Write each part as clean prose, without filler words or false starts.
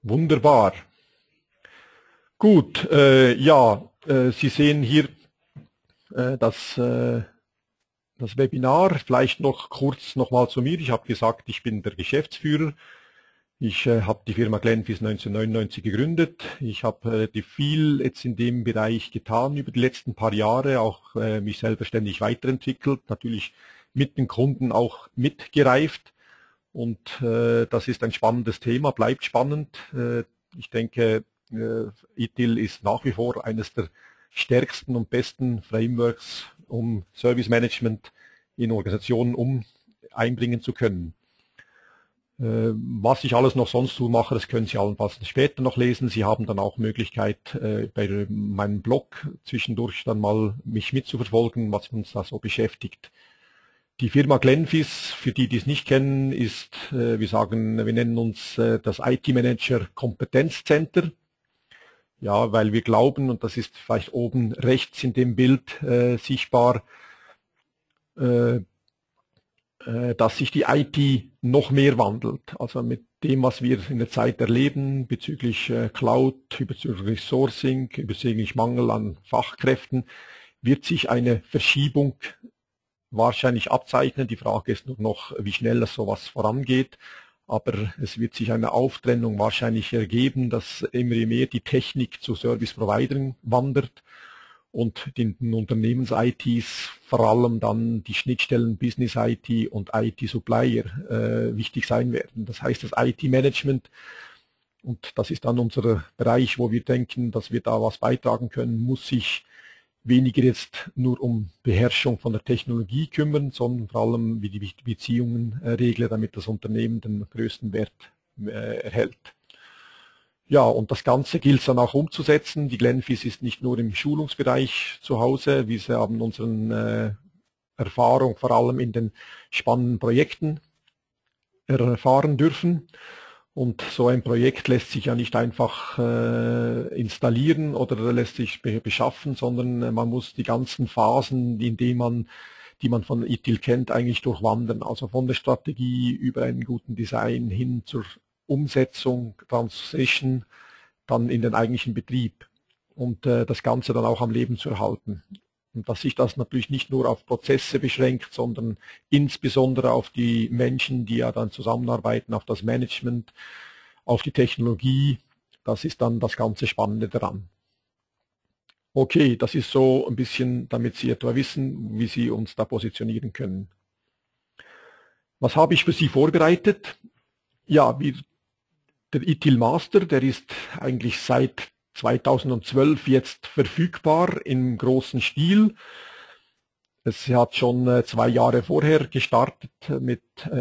Wunderbar. Gut, Sie sehen hier das Webinar. Vielleicht noch kurz nochmal zu mir. Ich habe gesagt, ich bin der Geschäftsführer. Ich habe die Firma Glenfis 1999 gegründet. Ich habe relativ viel jetzt in dem Bereich getan über die letzten paar Jahre, auch mich selbstständig weiterentwickelt, natürlich mit den Kunden auch mitgereift. Und das ist ein spannendes Thema, bleibt spannend. Ich denke, ITIL ist nach wie vor eines der stärksten und besten Frameworks, um Service Management in Organisationen einbringen zu können. Was ich alles noch sonst so mache, das können Sie allenfalls später noch lesen. Sie haben dann auch Möglichkeit, bei meinem Blog zwischendurch dann mal mich mitzuverfolgen, was uns da so beschäftigt. Die Firma Glenfis, für die, die es nicht kennen, ist, wir nennen uns das IT-Manager Kompetenzcenter. Ja, weil wir glauben, und das ist vielleicht oben rechts in dem Bild sichtbar, dass sich die IT noch mehr wandelt. Also mit dem, was wir in der Zeit erleben, bezüglich Cloud, bezüglich Sourcing, bezüglich Mangel an Fachkräften, wird sich eine Verschiebung wahrscheinlich abzeichnen. Die Frage ist nur noch, wie schnell das sowas vorangeht. Aber es wird sich eine Auftrennung wahrscheinlich ergeben, dass immer mehr die Technik zu Service-Providern wandert und den Unternehmens-ITs vor allem dann die Schnittstellen Business-IT und IT-Supplier wichtig sein werden. Das heißt, das IT-Management, und das ist dann unser Bereich, wo wir denken, dass wir da was beitragen können, muss sich weniger jetzt nur um Beherrschung von der Technologie kümmern, sondern vor allem wie die Beziehungen regeln, damit das Unternehmen den größten Wert erhält. Ja, und das Ganze gilt es dann auch umzusetzen. Die Glenfis ist nicht nur im Schulungsbereich zu Hause, wir haben unsere Erfahrung vor allem in den spannenden Projekten erfahren dürfen. Und so ein Projekt lässt sich ja nicht einfach installieren oder lässt sich beschaffen, sondern man muss die ganzen Phasen, die man von ITIL kennt, eigentlich durchwandern. Also von der Strategie über einen guten Design hin zur Umsetzung, Transition, dann in den eigentlichen Betrieb und das Ganze dann auch am Leben zu erhalten. Und dass sich das natürlich nicht nur auf Prozesse beschränkt, sondern insbesondere auf die Menschen, die ja dann zusammenarbeiten, auf das Management, auf die Technologie. Das ist dann das ganze Spannende daran. Okay, das ist so ein bisschen, damit Sie etwa wissen, wie Sie uns da positionieren können. Was habe ich für Sie vorbereitet? Ja, der ITIL Master, der ist eigentlich seit 2012 jetzt verfügbar im großen Stil. Es hat schon 2 Jahre vorher gestartet mit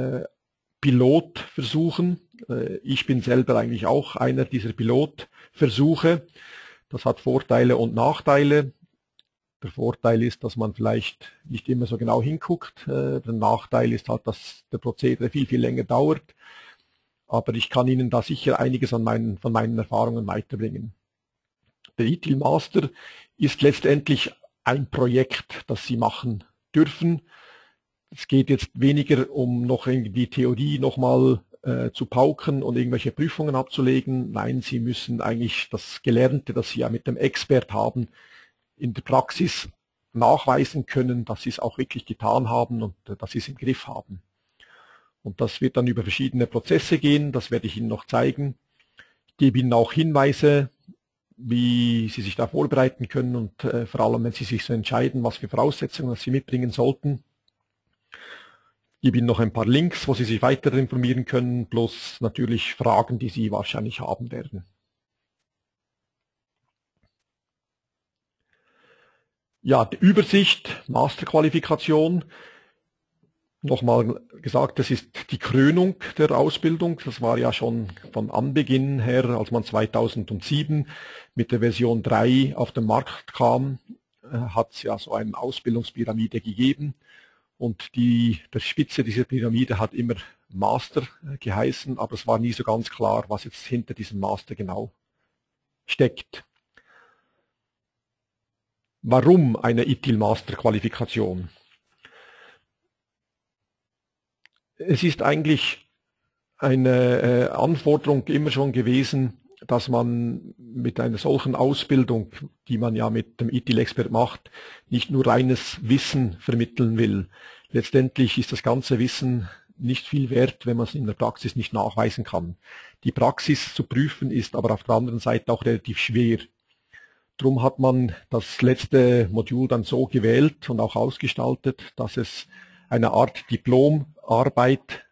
Pilotversuchen. Ich bin selber eigentlich auch einer dieser Pilotversuche. Das hat Vorteile und Nachteile. Der Vorteil ist, dass man vielleicht nicht immer so genau hinguckt. Der Nachteil ist halt, dass der Prozedere viel, viel länger dauert. Aber ich kann Ihnen da sicher einiges von meinen Erfahrungen weiterbringen. Der ITIL Master ist letztendlich ein Projekt, das Sie machen dürfen. Es geht jetzt weniger um noch die Theorie nochmal zu pauken und irgendwelche Prüfungen abzulegen. Nein, Sie müssen eigentlich das Gelernte, das Sie ja mit dem Expert haben, in der Praxis nachweisen können, dass Sie es auch wirklich getan haben und dass Sie es im Griff haben. Und das wird dann über verschiedene Prozesse gehen, das werde ich Ihnen noch zeigen. Ich gebe Ihnen auch Hinweise, wie Sie sich da vorbereiten können und vor allem, wenn Sie sich so entscheiden, was für Voraussetzungen Sie mitbringen sollten. Ich gebe Ihnen noch ein paar Links, wo Sie sich weiter informieren können, plus natürlich Fragen, die Sie wahrscheinlich haben werden. Ja, die Übersicht, Masterqualifikation. Nochmal gesagt, das ist die Krönung der Ausbildung. Das war ja schon von Anbeginn her, als man 2007 mit der Version 3 auf den Markt kam, hat es ja so eine Ausbildungspyramide gegeben. Und der Spitze dieser Pyramide hat immer Master geheißen, aber es war nie so ganz klar, was jetzt hinter diesem Master genau steckt. Warum eine ITIL-Master-Qualifikation? Es ist eigentlich eine Anforderung immer schon gewesen, dass man mit einer solchen Ausbildung, die man ja mit dem ITIL-Expert macht, nicht nur reines Wissen vermitteln will. Letztendlich ist das ganze Wissen nicht viel wert, wenn man es in der Praxis nicht nachweisen kann. Die Praxis zu prüfen ist aber auf der anderen Seite auch relativ schwer. Drum hat man das letzte Modul dann so gewählt und auch ausgestaltet, dass es eine Art Diplomarbeit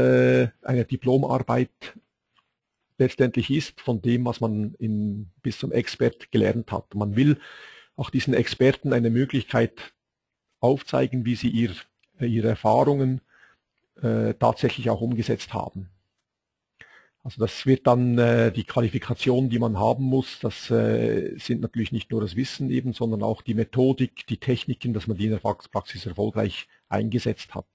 letztendlich ist von dem, was man bis zum Expert gelernt hat. Man will auch diesen Experten eine Möglichkeit aufzeigen, wie sie ihre Erfahrungen tatsächlich auch umgesetzt haben. Also das wird dann die Qualifikation, die man haben muss, das sind natürlich nicht nur das Wissen eben, sondern auch die Methodik, die Techniken, dass man die in der Praxis erfolgreich eingesetzt hat.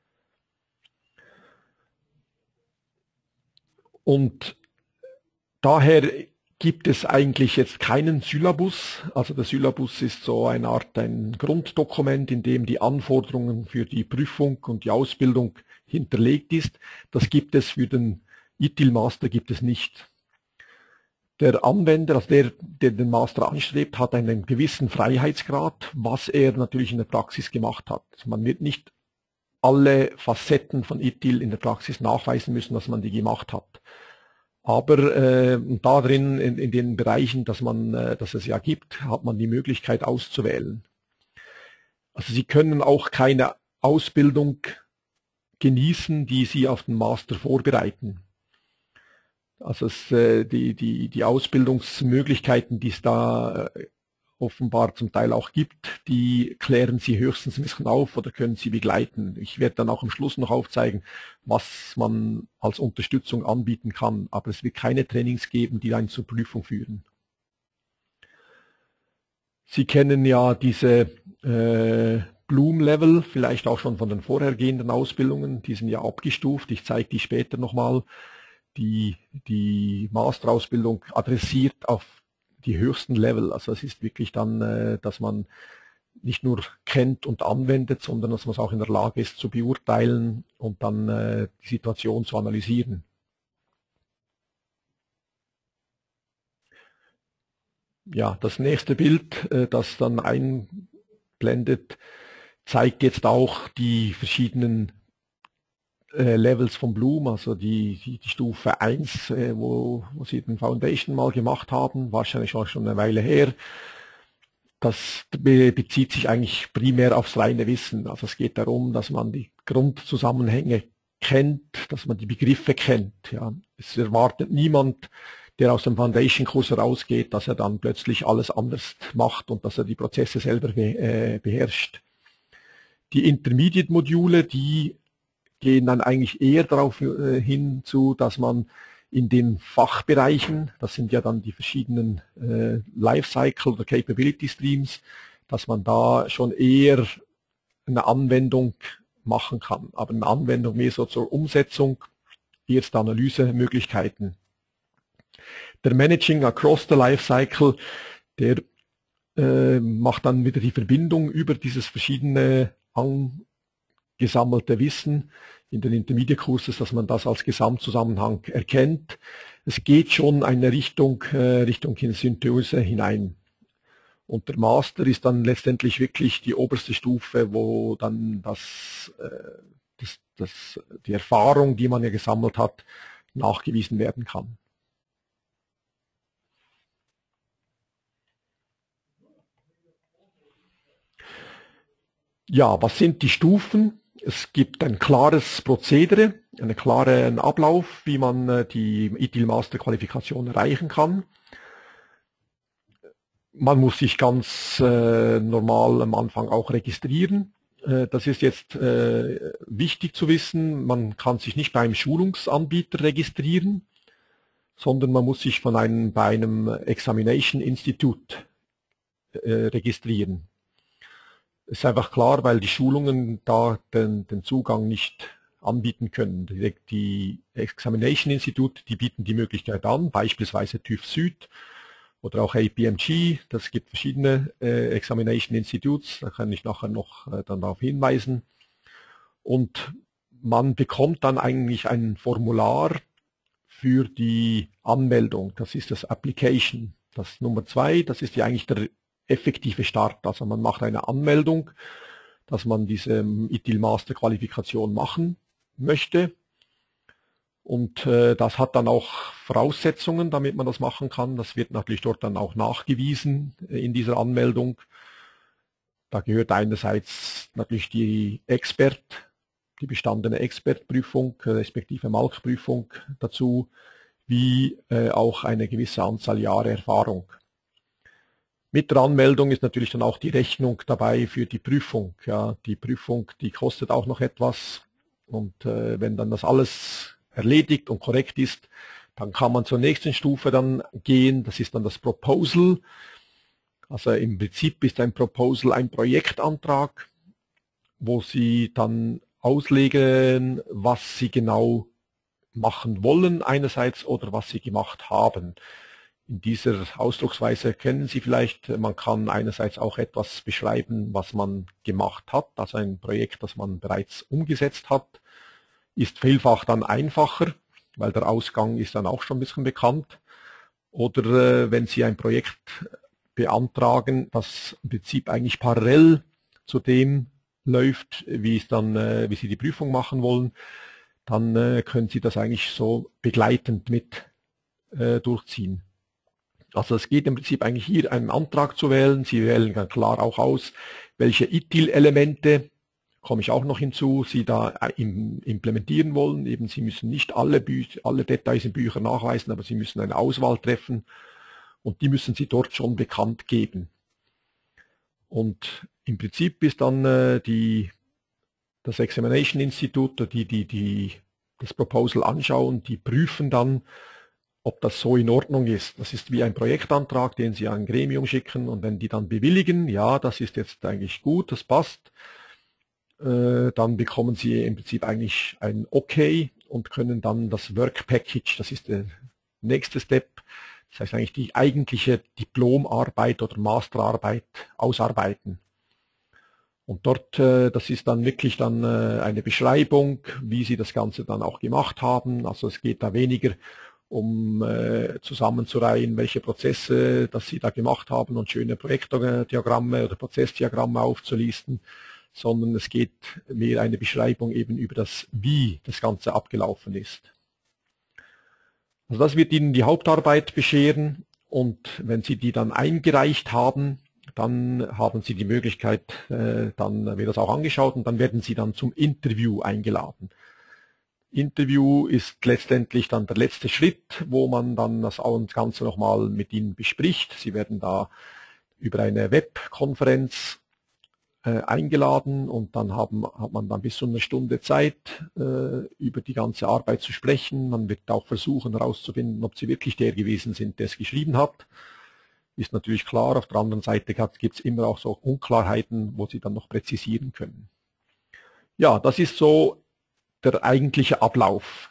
Und daher gibt es eigentlich jetzt keinen Syllabus. Also der Syllabus ist so eine Art ein Grunddokument, in dem die Anforderungen für die Prüfung und die Ausbildung hinterlegt ist. Das gibt es für den ITIL Master gibt es nicht. Der Anwender, also der den Master anstrebt, hat einen gewissen Freiheitsgrad, was er natürlich in der Praxis gemacht hat. Also man wird nicht alle Facetten von ITIL in der Praxis nachweisen müssen, dass man die gemacht hat. Aber da drin, in den Bereichen, dass es ja gibt, hat man die Möglichkeit auszuwählen. Also Sie können auch keine Ausbildung genießen, die Sie auf den Master vorbereiten. Also die Ausbildungsmöglichkeiten, die es da offenbar zum Teil auch gibt, die klären Sie höchstens ein bisschen auf oder können Sie begleiten. Ich werde dann auch am Schluss noch aufzeigen, was man als Unterstützung anbieten kann, aber es wird keine Trainings geben, die einen zur Prüfung führen. Sie kennen ja diese Bloom-Level, vielleicht auch schon von den vorhergehenden Ausbildungen, die sind ja abgestuft, ich zeige die später nochmal. Die Masterausbildung adressiert auf die höchsten Level. Also es ist wirklich dann, dass man nicht nur kennt und anwendet, sondern dass man es auch in der Lage ist zu beurteilen und dann die Situation zu analysieren. Ja, das nächste Bild, das dann einblendet, zeigt jetzt auch die verschiedenen Levels von Bloom, also die Stufe 1, wo Sie den Foundation mal gemacht haben, wahrscheinlich auch schon eine Weile her. Das bezieht sich eigentlich primär aufs reine Wissen. Also es geht darum, dass man die Grundzusammenhänge kennt, dass man die Begriffe kennt. Ja. Es erwartet niemand, der aus dem Foundation-Kurs herausgeht, dass er dann plötzlich alles anders macht und dass er die Prozesse selber beherrscht. Die Intermediate-Module, die gehen dann eigentlich eher darauf hinzu, dass man in den Fachbereichen, das sind ja dann die verschiedenen Lifecycle oder Capability Streams, dass man da schon eher eine Anwendung machen kann. Aber eine Anwendung mehr so zur Umsetzung, erste Analysemöglichkeiten. Der Managing Across the Lifecycle, der macht dann wieder die Verbindung über dieses verschiedene gesammelte Wissen in den Intermediate-Kurses, dass man das als Gesamtzusammenhang erkennt. Es geht schon eine Richtung in Synthese hinein. Und der Master ist dann letztendlich wirklich die oberste Stufe, wo dann die Erfahrung, die man ja gesammelt hat, nachgewiesen werden kann. Ja, was sind die Stufen? Es gibt ein klares Prozedere, einen klaren Ablauf, wie man die ITIL Master Qualifikation erreichen kann. Man muss sich ganz normal am Anfang auch registrieren. Das ist jetzt wichtig zu wissen. Man kann sich nicht bei einem Schulungsanbieter registrieren, sondern man muss sich bei einem Examination Institute registrieren. Ist einfach klar, weil die Schulungen da den Zugang nicht anbieten können. Die Examination Institute, die bieten die Möglichkeit an, beispielsweise TÜV Süd oder auch APMG. Das gibt verschiedene Examination Institutes, da kann ich nachher noch dann darauf hinweisen. Und man bekommt dann eigentlich ein Formular für die Anmeldung. Das ist das Application. Das Nummer 2, das ist ja eigentlich der effektive Start. Also man macht eine Anmeldung, dass man diese ITIL Master Qualifikation machen möchte. Und das hat dann auch Voraussetzungen, damit man das machen kann. Das wird natürlich dort dann auch nachgewiesen in dieser Anmeldung. Da gehört einerseits natürlich die bestandene Expertprüfung, respektive MALK-Prüfung dazu, wie auch eine gewisse Anzahl Jahre Erfahrung. Mit der Anmeldung ist natürlich dann auch die Rechnung dabei für die Prüfung. Ja, die Prüfung, die kostet auch noch etwas. Und wenn dann das alles erledigt und korrekt ist, dann kann man zur nächsten Stufe dann gehen. Das ist dann das Proposal. Also im Prinzip ist ein Proposal ein Projektantrag, wo Sie dann auslegen, was Sie genau machen wollen einerseits oder was Sie gemacht haben. In dieser Ausdrucksweise kennen Sie vielleicht, man kann einerseits auch etwas beschreiben, was man gemacht hat, also ein Projekt, das man bereits umgesetzt hat, ist vielfach dann einfacher, weil der Ausgang ist dann auch schon ein bisschen bekannt. Oder wenn Sie ein Projekt beantragen, das im Prinzip eigentlich parallel zu dem läuft, wie Sie die Prüfung machen wollen, dann können Sie das eigentlich so begleitend mit durchziehen. Also es geht im Prinzip eigentlich hier einen Antrag zu wählen. Sie wählen ganz klar auch aus, welche ITIL-Elemente, komme ich auch noch hinzu, Sie da implementieren wollen. Eben, Sie müssen nicht alle Details in Büchern nachweisen, aber Sie müssen eine Auswahl treffen und die müssen Sie dort schon bekannt geben. Und im Prinzip ist dann das Examination Institute, die das Proposal anschauen, die prüfen dann, ob das so in Ordnung ist. Das ist wie ein Projektantrag, den Sie an ein Gremium schicken und wenn die dann bewilligen, ja, das ist jetzt eigentlich gut, das passt, dann bekommen Sie im Prinzip eigentlich ein Okay und können dann das Work Package, das ist der nächste Step, das heißt eigentlich die eigentliche Diplomarbeit oder Masterarbeit ausarbeiten. Und dort, das ist dann wirklich dann eine Beschreibung, wie Sie das Ganze dann auch gemacht haben. Also es geht da weniger um zusammenzureihen, welche Prozesse, dass Sie da gemacht haben und schöne Projektdiagramme oder Prozessdiagramme aufzulisten, sondern es geht mehr eine Beschreibung eben über das, wie das Ganze abgelaufen ist. Also das wird Ihnen die Hauptarbeit bescheren und wenn Sie die dann eingereicht haben, dann haben Sie die Möglichkeit, dann wird das auch angeschaut und dann werden Sie dann zum Interview eingeladen. Interview ist letztendlich dann der letzte Schritt, wo man dann das Ganze nochmal mit Ihnen bespricht. Sie werden da über eine Webkonferenz eingeladen und dann hat man dann bis zu einer Stunde Zeit, über die ganze Arbeit zu sprechen. Man wird auch versuchen herauszufinden, ob Sie wirklich der gewesen sind, der es geschrieben hat. Ist natürlich klar, auf der anderen Seite gibt es immer auch so Unklarheiten, wo Sie dann noch präzisieren können. Ja, das ist so der eigentliche Ablauf.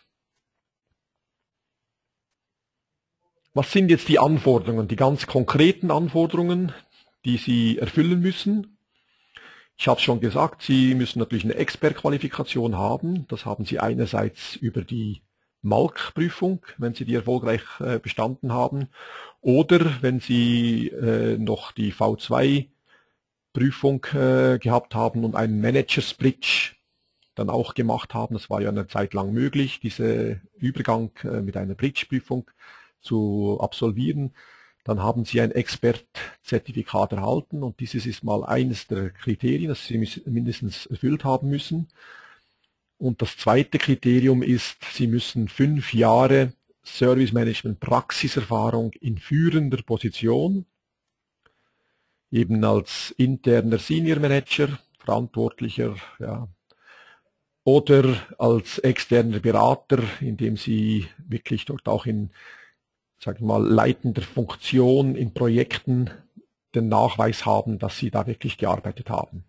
Was sind jetzt die Anforderungen, die ganz konkreten Anforderungen, die Sie erfüllen müssen? Ich habe es schon gesagt, Sie müssen natürlich eine Expertqualifikation haben. Das haben Sie einerseits über die MALK-Prüfung, wenn Sie die erfolgreich bestanden haben, oder wenn Sie noch die V2-Prüfung gehabt haben und einen Managers Bridge dann auch gemacht haben. Das war ja eine Zeit lang möglich, diesen Übergang mit einer Bridge-Prüfung zu absolvieren. Dann haben Sie ein Expert-Zertifikat erhalten und dieses ist mal eines der Kriterien, das Sie mindestens erfüllt haben müssen. Und das zweite Kriterium ist, Sie müssen 5 Jahre Service Management Praxiserfahrung in führender Position, eben als interner Senior Manager, Verantwortlicher, ja, oder als externer Berater, indem Sie wirklich dort auch in, sagen wir mal, leitender Funktion in Projekten den Nachweis haben, dass Sie da wirklich gearbeitet haben.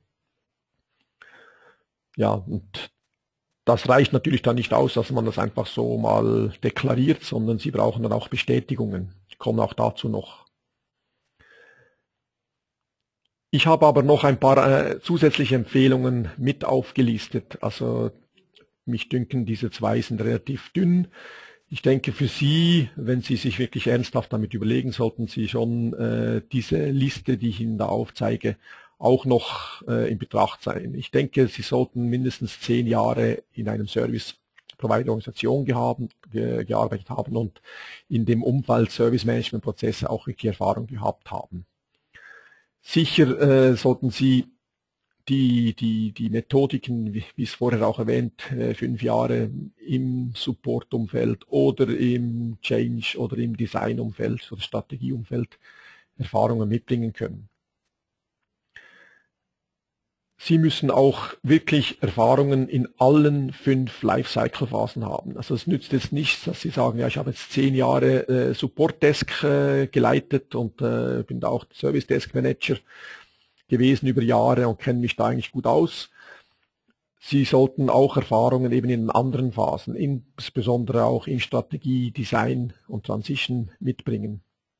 Ja, und das reicht natürlich dann nicht aus, dass man das einfach so mal deklariert, sondern Sie brauchen dann auch Bestätigungen. Ich komme auch dazu noch. Ich habe aber noch ein paar zusätzliche Empfehlungen mit aufgelistet. Also mich dünken, diese zwei sind relativ dünn. Ich denke für Sie, wenn Sie sich wirklich ernsthaft damit überlegen, sollten Sie schon diese Liste, die ich Ihnen da aufzeige, auch noch in Betracht ziehen. Ich denke, Sie sollten mindestens 10 Jahre in einem Service-Provider-Organisation gearbeitet haben und in dem Umfeld Service-Management-Prozesse auch wirklich Erfahrung gehabt haben. Sicher sollten Sie die Methodiken, wie es vorher auch erwähnt, 5 Jahre im Support-Umfeld oder im Change- oder im Design-Umfeld oder Strategieumfeld Erfahrungen mitbringen können. Sie müssen auch wirklich Erfahrungen in allen 5 Lifecycle-Phasen haben. Also es nützt jetzt nichts, dass Sie sagen, ja, ich habe jetzt 10 Jahre Support-Desk geleitet und bin da auch Service-Desk-Manager gewesen über Jahre und kenne mich da eigentlich gut aus. Sie sollten auch Erfahrungen eben in anderen Phasen, insbesondere auch in Strategie, Design und Transition mitbringen.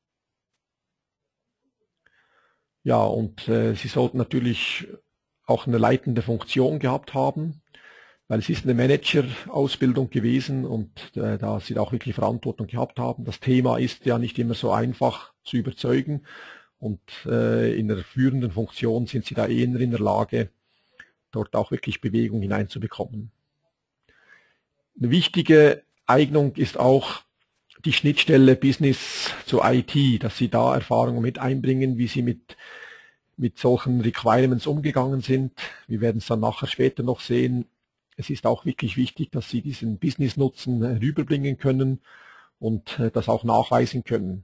Ja, und Sie sollten natürlich auch eine leitende Funktion gehabt haben, weil es ist eine Manager-Ausbildung gewesen und da Sie auch wirklich Verantwortung gehabt haben. Das Thema ist ja nicht immer so einfach zu überzeugen und in der führenden Funktion sind Sie da eher in der Lage, dort auch wirklich Bewegung hineinzubekommen. Eine wichtige Eignung ist auch die Schnittstelle Business zu IT, dass Sie da Erfahrungen mit einbringen, wie Sie mit solchen Requirements umgegangen sind. Wir werden es dann nachher später noch sehen. Es ist auch wirklich wichtig, dass Sie diesen Business-Nutzen rüberbringen können und das auch nachweisen können.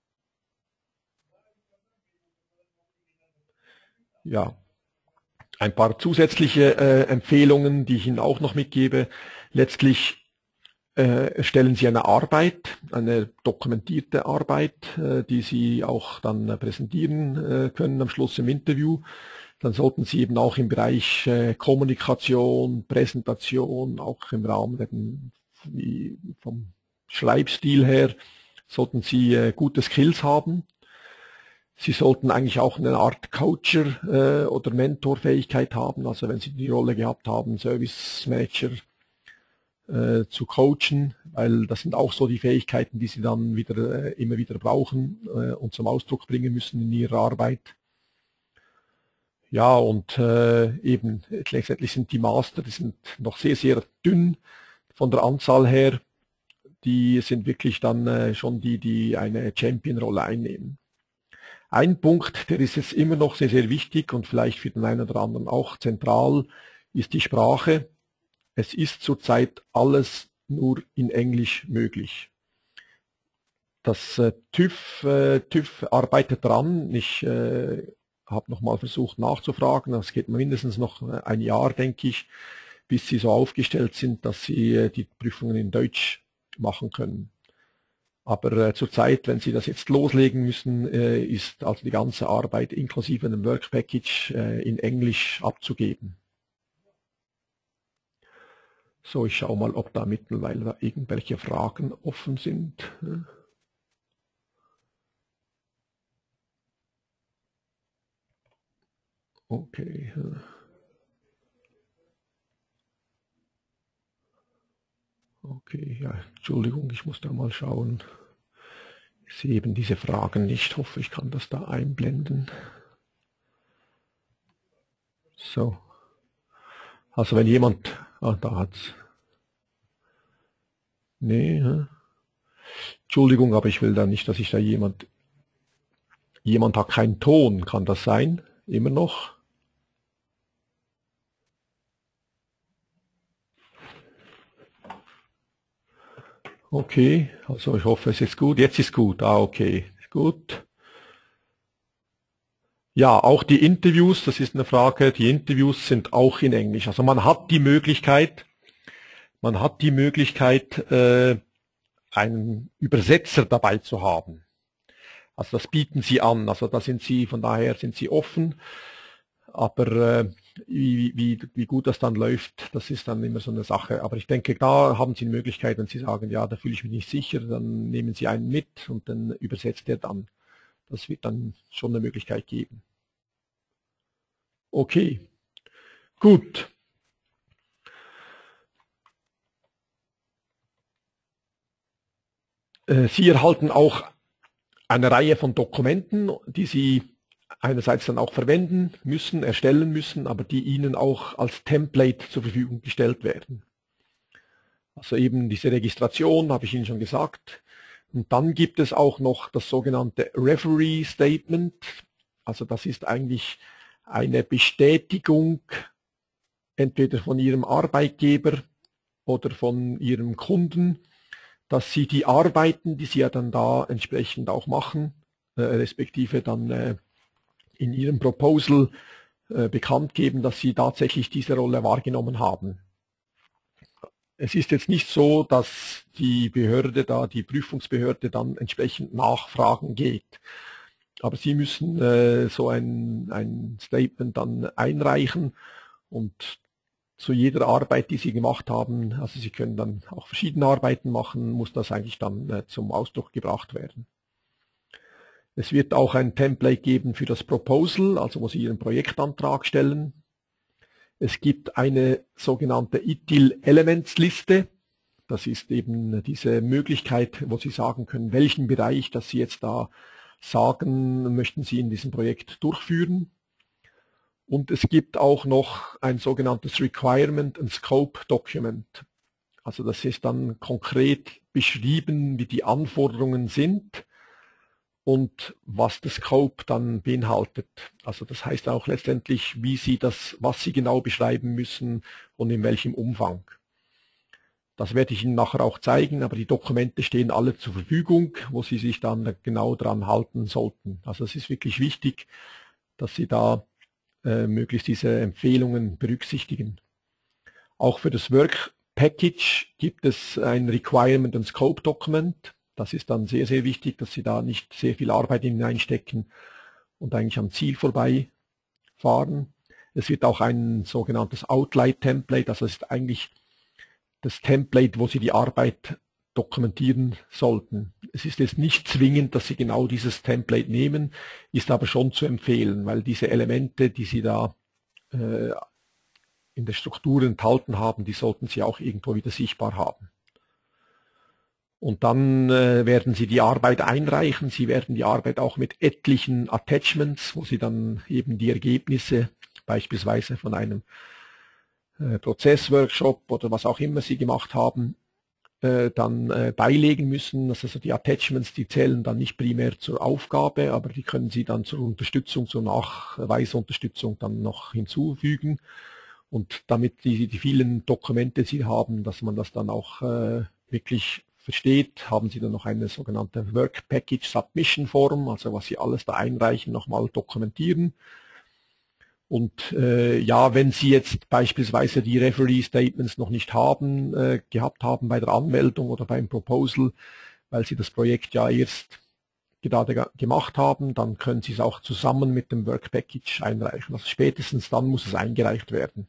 Ja, ein paar zusätzliche Empfehlungen, die ich Ihnen auch noch mitgebe. Letztlich erstellen Sie eine Arbeit, eine dokumentierte Arbeit, die Sie auch dann präsentieren können am Schluss im Interview. Dann sollten Sie eben auch im Bereich Kommunikation, Präsentation, auch im Rahmen vom Schreibstil her, sollten Sie gute Skills haben. Sie sollten eigentlich auch eine Art Coacher oder Mentorfähigkeit haben. Also wenn Sie die Rolle gehabt haben, Service Manager zu coachen, weil das sind auch so die Fähigkeiten, die Sie dann wieder immer wieder brauchen und zum Ausdruck bringen müssen in Ihrer Arbeit. Ja, und eben letztendlich sind die Master, die sind noch sehr, sehr dünn von der Anzahl her. Die sind wirklich dann schon die eine Champion-Rolle einnehmen. Ein Punkt, der ist jetzt immer noch sehr, sehr wichtig und vielleicht für den einen oder anderen auch zentral, ist die Sprache. Es ist zurzeit alles nur in Englisch möglich. Das TÜV arbeitet dran. Ich habe nochmal versucht nachzufragen. Es geht mindestens noch ein Jahr, denke ich, bis sie so aufgestellt sind, dass sie die Prüfungen in Deutsch machen können. Aber zurzeit, wenn Sie das jetzt loslegen müssen, ist also die ganze Arbeit inklusive einem Work Package in Englisch abzugeben. So, ich schaue mal, ob da mittlerweile da irgendwelche Fragen offen sind. Okay. Okay, ja, Entschuldigung, ich muss da mal schauen. Ich sehe eben diese Fragen nicht. Hoffe, ich kann das da einblenden. So. Also wenn jemand, da hat's. Nee, Entschuldigung, aber ich will da nicht, dass ich da jemand hat keinen Ton. Kann das sein? Immer noch? Okay, also ich hoffe, es ist gut. Jetzt ist gut. Ah, okay, gut. Ja, auch die Interviews, das ist eine Frage. Die Interviews sind auch in Englisch. Also man hat die Möglichkeit, einen Übersetzer dabei zu haben. Also das bieten sie an. Also da sind sie, von daher sind sie offen. Aber wie gut das dann läuft, das ist dann immer so eine Sache. Aber ich denke, da haben Sie eine Möglichkeit, wenn Sie sagen, ja, da fühle ich mich nicht sicher, dann nehmen Sie einen mit und dann übersetzt er dann. Das wird dann schon eine Möglichkeit geben. Okay, gut. Sie erhalten auch eine Reihe von Dokumenten, die Sie einerseits dann auch verwenden müssen, erstellen müssen, aber die Ihnen auch als Template zur Verfügung gestellt werden. Also eben diese Registration, habe ich Ihnen schon gesagt. Und dann gibt es auch noch das sogenannte Referee Statement. Also das ist eigentlich eine Bestätigung entweder von Ihrem Arbeitgeber oder von Ihrem Kunden, dass Sie die Arbeiten, die Sie ja dann da entsprechend auch machen, respektive dann in Ihrem Proposal bekannt geben, dass Sie tatsächlich diese Rolle wahrgenommen haben. Es ist jetzt nicht so, dass die Behörde da, die Prüfungsbehörde dann entsprechend nachfragen geht. Aber Sie müssen so ein Statement dann einreichen und zu jeder Arbeit, die Sie gemacht haben, also Sie können dann auch verschiedene Arbeiten machen, muss das eigentlich dann zum Ausdruck gebracht werden. Es wird auch ein Template geben für das Proposal, also wo Sie Ihren Projektantrag stellen. Es gibt eine sogenannte ITIL Elements Liste. Das ist eben diese Möglichkeit, wo Sie sagen können, welchen Bereich, das Sie jetzt da sagen, möchten Sie in diesem Projekt durchführen. Und es gibt auch noch ein sogenanntes Requirement and Scope Document. Also das ist dann konkret beschrieben, wie die Anforderungen sind und was der Scope dann beinhaltet. Also das heißt auch letztendlich, wie Sie das, was Sie genau beschreiben müssen und in welchem Umfang. Das werde ich Ihnen nachher auch zeigen, aber die Dokumente stehen alle zur Verfügung, wo Sie sich dann genau dran halten sollten. Also es ist wirklich wichtig, dass Sie da möglichst diese Empfehlungen berücksichtigen. Auch für das Work Package gibt es ein Requirement and Scope Document. Das ist dann sehr, sehr wichtig, dass Sie da nicht sehr viel Arbeit hineinstecken und eigentlich am Ziel vorbei fahren. Es wird auch ein sogenanntes Outline Template, also das ist eigentlich das Template, wo Sie die Arbeit dokumentieren sollten. Es ist jetzt nicht zwingend, dass Sie genau dieses Template nehmen, ist aber schon zu empfehlen, weil diese Elemente, die Sie da in der Struktur enthalten haben, die sollten Sie auch irgendwo wieder sichtbar haben. Und dann werden Sie die Arbeit einreichen. Sie werden die Arbeit auch mit etlichen Attachments, wo Sie dann eben die Ergebnisse beispielsweise von einem Prozessworkshop oder was auch immer Sie gemacht haben, dann beilegen müssen. Also die Attachments, die zählen dann nicht primär zur Aufgabe, aber die können Sie dann zur Unterstützung, zur Nachweisunterstützung dann noch hinzufügen. Und damit die vielen Dokumente Sie haben, dass man das dann auch wirklich versteht, haben Sie dann noch eine sogenannte Work Package Submission Form, also was Sie alles da einreichen, nochmal dokumentieren. Und ja, wenn Sie jetzt beispielsweise die Referee Statements noch nicht gehabt haben bei der Anmeldung oder beim Proposal, weil Sie das Projekt ja erst gerade gemacht haben, dann können Sie es auch zusammen mit dem Work Package einreichen. Also spätestens dann muss es eingereicht werden.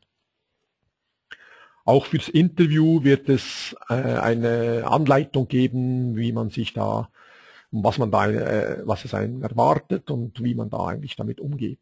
Auch fürs Interview wird es eine Anleitung geben, wie man sich da, was es einen erwartet und wie man da eigentlich damit umgeht.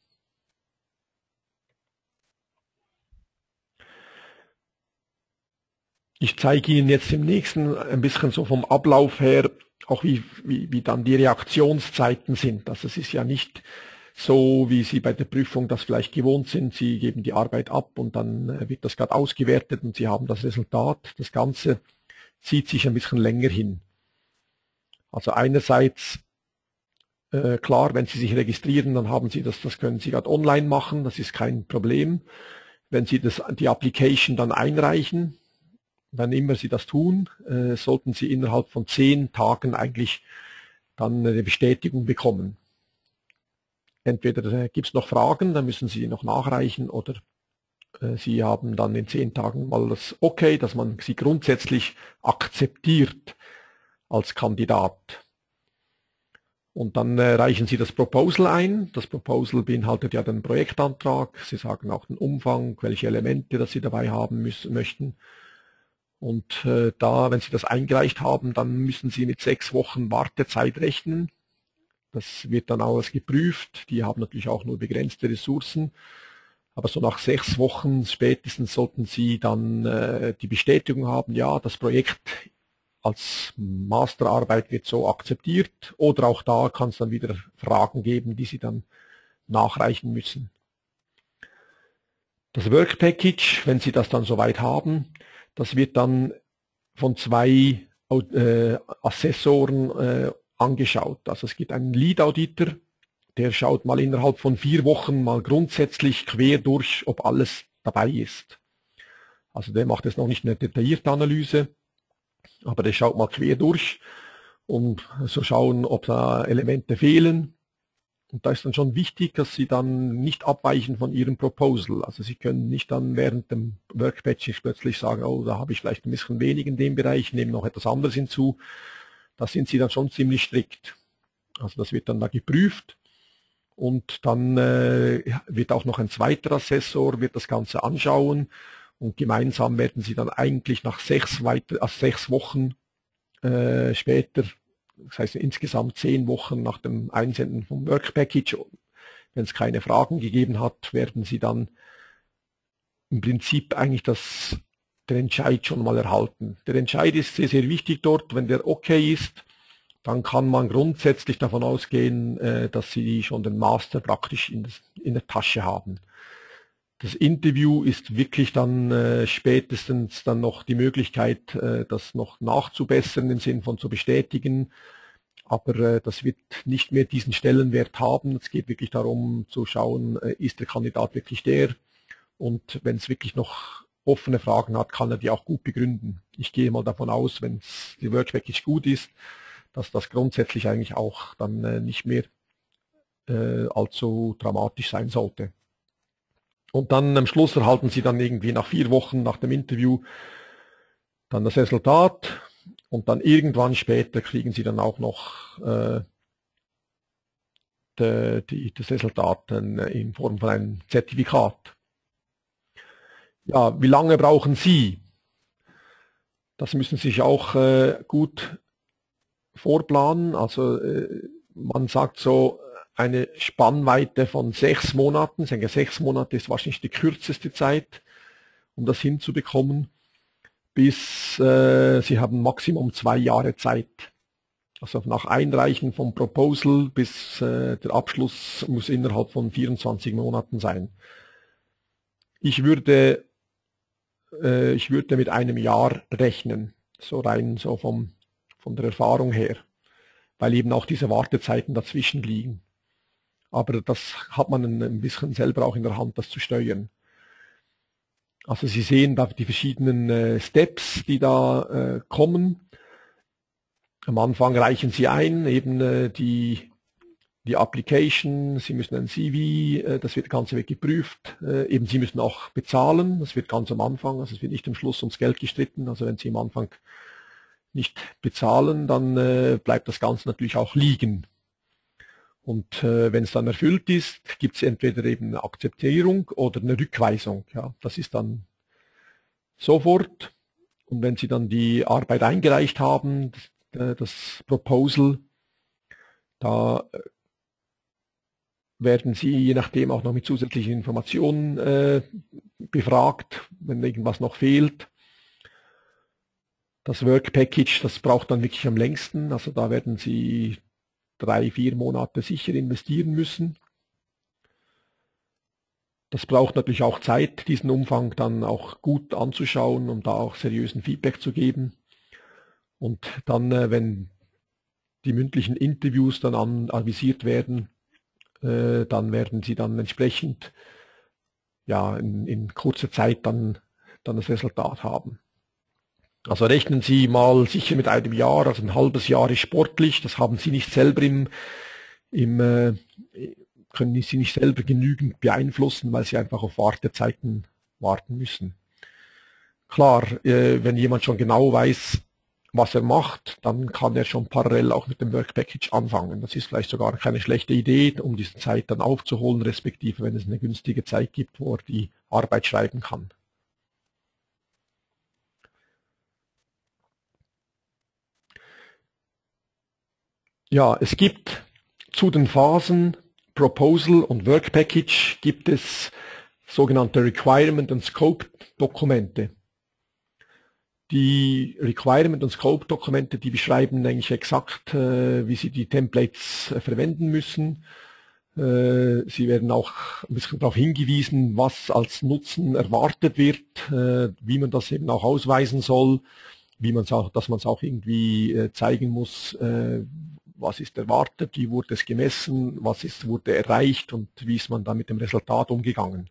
Ich zeige Ihnen jetzt im nächsten ein bisschen so vom Ablauf her, auch wie dann die Reaktionszeiten sind. Also es ist ja nicht so, wie Sie bei der Prüfung das vielleicht gewohnt sind. Sie geben die Arbeit ab und dann wird das gerade ausgewertet und Sie haben das Resultat. Das Ganze zieht sich ein bisschen länger hin. Also einerseits, klar, wenn Sie sich registrieren, dann haben Sie das können Sie gerade online machen, das ist kein Problem. Wenn Sie die Application dann einreichen, wann immer Sie das tun, sollten Sie innerhalb von 10 Tagen eigentlich dann eine Bestätigung bekommen. Entweder gibt es noch Fragen, dann müssen Sie noch nachreichen, oder Sie haben dann in 10 Tagen mal das Okay, dass man Sie grundsätzlich akzeptiert als Kandidat. Und dann reichen Sie das Proposal ein. Das Proposal beinhaltet ja den Projektantrag. Sie sagen auch den Umfang, welche Elemente, das Sie dabei haben möchten. Und wenn Sie das eingereicht haben, dann müssen Sie mit 6 Wochen Wartezeit rechnen. Das wird dann alles geprüft. Die haben natürlich auch nur begrenzte Ressourcen. Aber so nach 6 Wochen spätestens sollten Sie dann die Bestätigung haben, ja, das Projekt als Masterarbeit wird so akzeptiert, oder auch da kann es dann wieder Fragen geben, die Sie dann nachreichen müssen. Das Work Package, wenn Sie das dann soweit haben, das wird dann von zwei Assessoren angeschaut. Also es gibt einen Lead Auditor, der schaut mal innerhalb von 4 Wochen mal grundsätzlich quer durch, ob alles dabei ist. Also der macht jetzt noch nicht eine detaillierte Analyse, aber der schaut mal quer durch und so schauen, ob da Elemente fehlen. Und da ist dann schon wichtig, dass Sie dann nicht abweichen von Ihrem Proposal. Also Sie können nicht dann während dem Work Package plötzlich sagen, oh, da habe ich vielleicht ein bisschen wenig in dem Bereich, nehme noch etwas anderes hinzu. Da sind Sie dann schon ziemlich strikt. Also das wird dann da geprüft. Und dann wird auch noch ein zweiter Assessor wird das Ganze anschauen und gemeinsam werden Sie dann eigentlich nach 6 Wochen später, das heißt insgesamt 10 Wochen nach dem Einsenden vom Work Package, wenn es keine Fragen gegeben hat, werden Sie dann im Prinzip eigentlich den Entscheid schon mal erhalten. Der Entscheid ist sehr, sehr wichtig dort. Wenn der okay ist, dann kann man grundsätzlich davon ausgehen, dass Sie schon den Master praktisch in der Tasche haben. Das Interview ist wirklich dann spätestens dann noch die Möglichkeit, das noch nachzubessern, im Sinn von zu bestätigen. Aber das wird nicht mehr diesen Stellenwert haben. Es geht wirklich darum zu schauen, ist der Kandidat wirklich der? Und wenn es wirklich noch offene Fragen hat, kann er die auch gut begründen. Ich gehe mal davon aus, wenn die Work Package gut ist, dass das grundsätzlich eigentlich auch dann nicht mehr allzu dramatisch sein sollte. Und dann am Schluss erhalten Sie dann irgendwie nach 4 Wochen nach dem Interview dann das Resultat und dann irgendwann später kriegen Sie dann auch noch das Resultat in Form von einem Zertifikat. Ja, wie lange brauchen Sie? Das müssen Sie sich auch gut vorplanen. Also man sagt so eine Spannweite von 6 Monaten. Ich denke, 6 Monate ist wahrscheinlich die kürzeste Zeit, um das hinzubekommen, bis Sie haben Maximum 2 Jahre Zeit. Also nach Einreichen vom Proposal bis der Abschluss muss innerhalb von 24 Monaten sein. Ich würde mit einem Jahr rechnen, so rein so von der Erfahrung her, weil eben auch diese Wartezeiten dazwischen liegen. Aber das hat man ein bisschen selber auch in der Hand, das zu steuern. Also Sie sehen da die verschiedenen Steps, die da kommen. Am Anfang reichen Sie ein, eben die Application, Sie müssen ein CV, das Ganze wird geprüft. Eben Sie müssen auch bezahlen, das wird ganz am Anfang, also es wird nicht am Schluss ums Geld gestritten. Also wenn Sie am Anfang nicht bezahlen, dann bleibt das Ganze natürlich auch liegen. Und wenn es dann erfüllt ist, gibt es entweder eben eine Akzeptierung oder eine Rückweisung. Ja, das ist dann sofort. Und wenn Sie dann die Arbeit eingereicht haben, das Proposal, da werden Sie je nachdem auch noch mit zusätzlichen Informationen befragt, wenn irgendwas noch fehlt. Das Work Package, das braucht dann wirklich am längsten. Also da werden Sie 3, 4 Monate sicher investieren müssen. Das braucht natürlich auch Zeit, diesen Umfang dann auch gut anzuschauen, um da auch seriösen Feedback zu geben. Und dann, wenn die mündlichen Interviews dann avisiert werden, dann werden Sie dann entsprechend ja, in kurzer Zeit dann das Resultat haben. Also rechnen Sie mal sicher mit einem Jahr, also ein halbes Jahr ist sportlich, das haben Sie nicht selber können Sie nicht selber genügend beeinflussen, weil Sie einfach auf Wartezeiten warten müssen. Klar, wenn jemand schon genau weiß, was er macht, dann kann er schon parallel auch mit dem Work Package anfangen. Das ist vielleicht sogar keine schlechte Idee, um diese Zeit dann aufzuholen, respektive wenn es eine günstige Zeit gibt, wo er die Arbeit schreiben kann. Ja, es gibt zu den Phasen Proposal und Work Package gibt es sogenannte Requirement und Scope Dokumente. Die Requirement- und Scope-Dokumente, die beschreiben eigentlich exakt, wie Sie die Templates verwenden müssen. Sie werden auch ein bisschen darauf hingewiesen, was als Nutzen erwartet wird, wie man das eben auch ausweisen soll, wie man es auch, dass man es auch irgendwie zeigen muss, was ist erwartet, wie wurde es gemessen, wurde erreicht und wie ist man da mit dem Resultat umgegangen.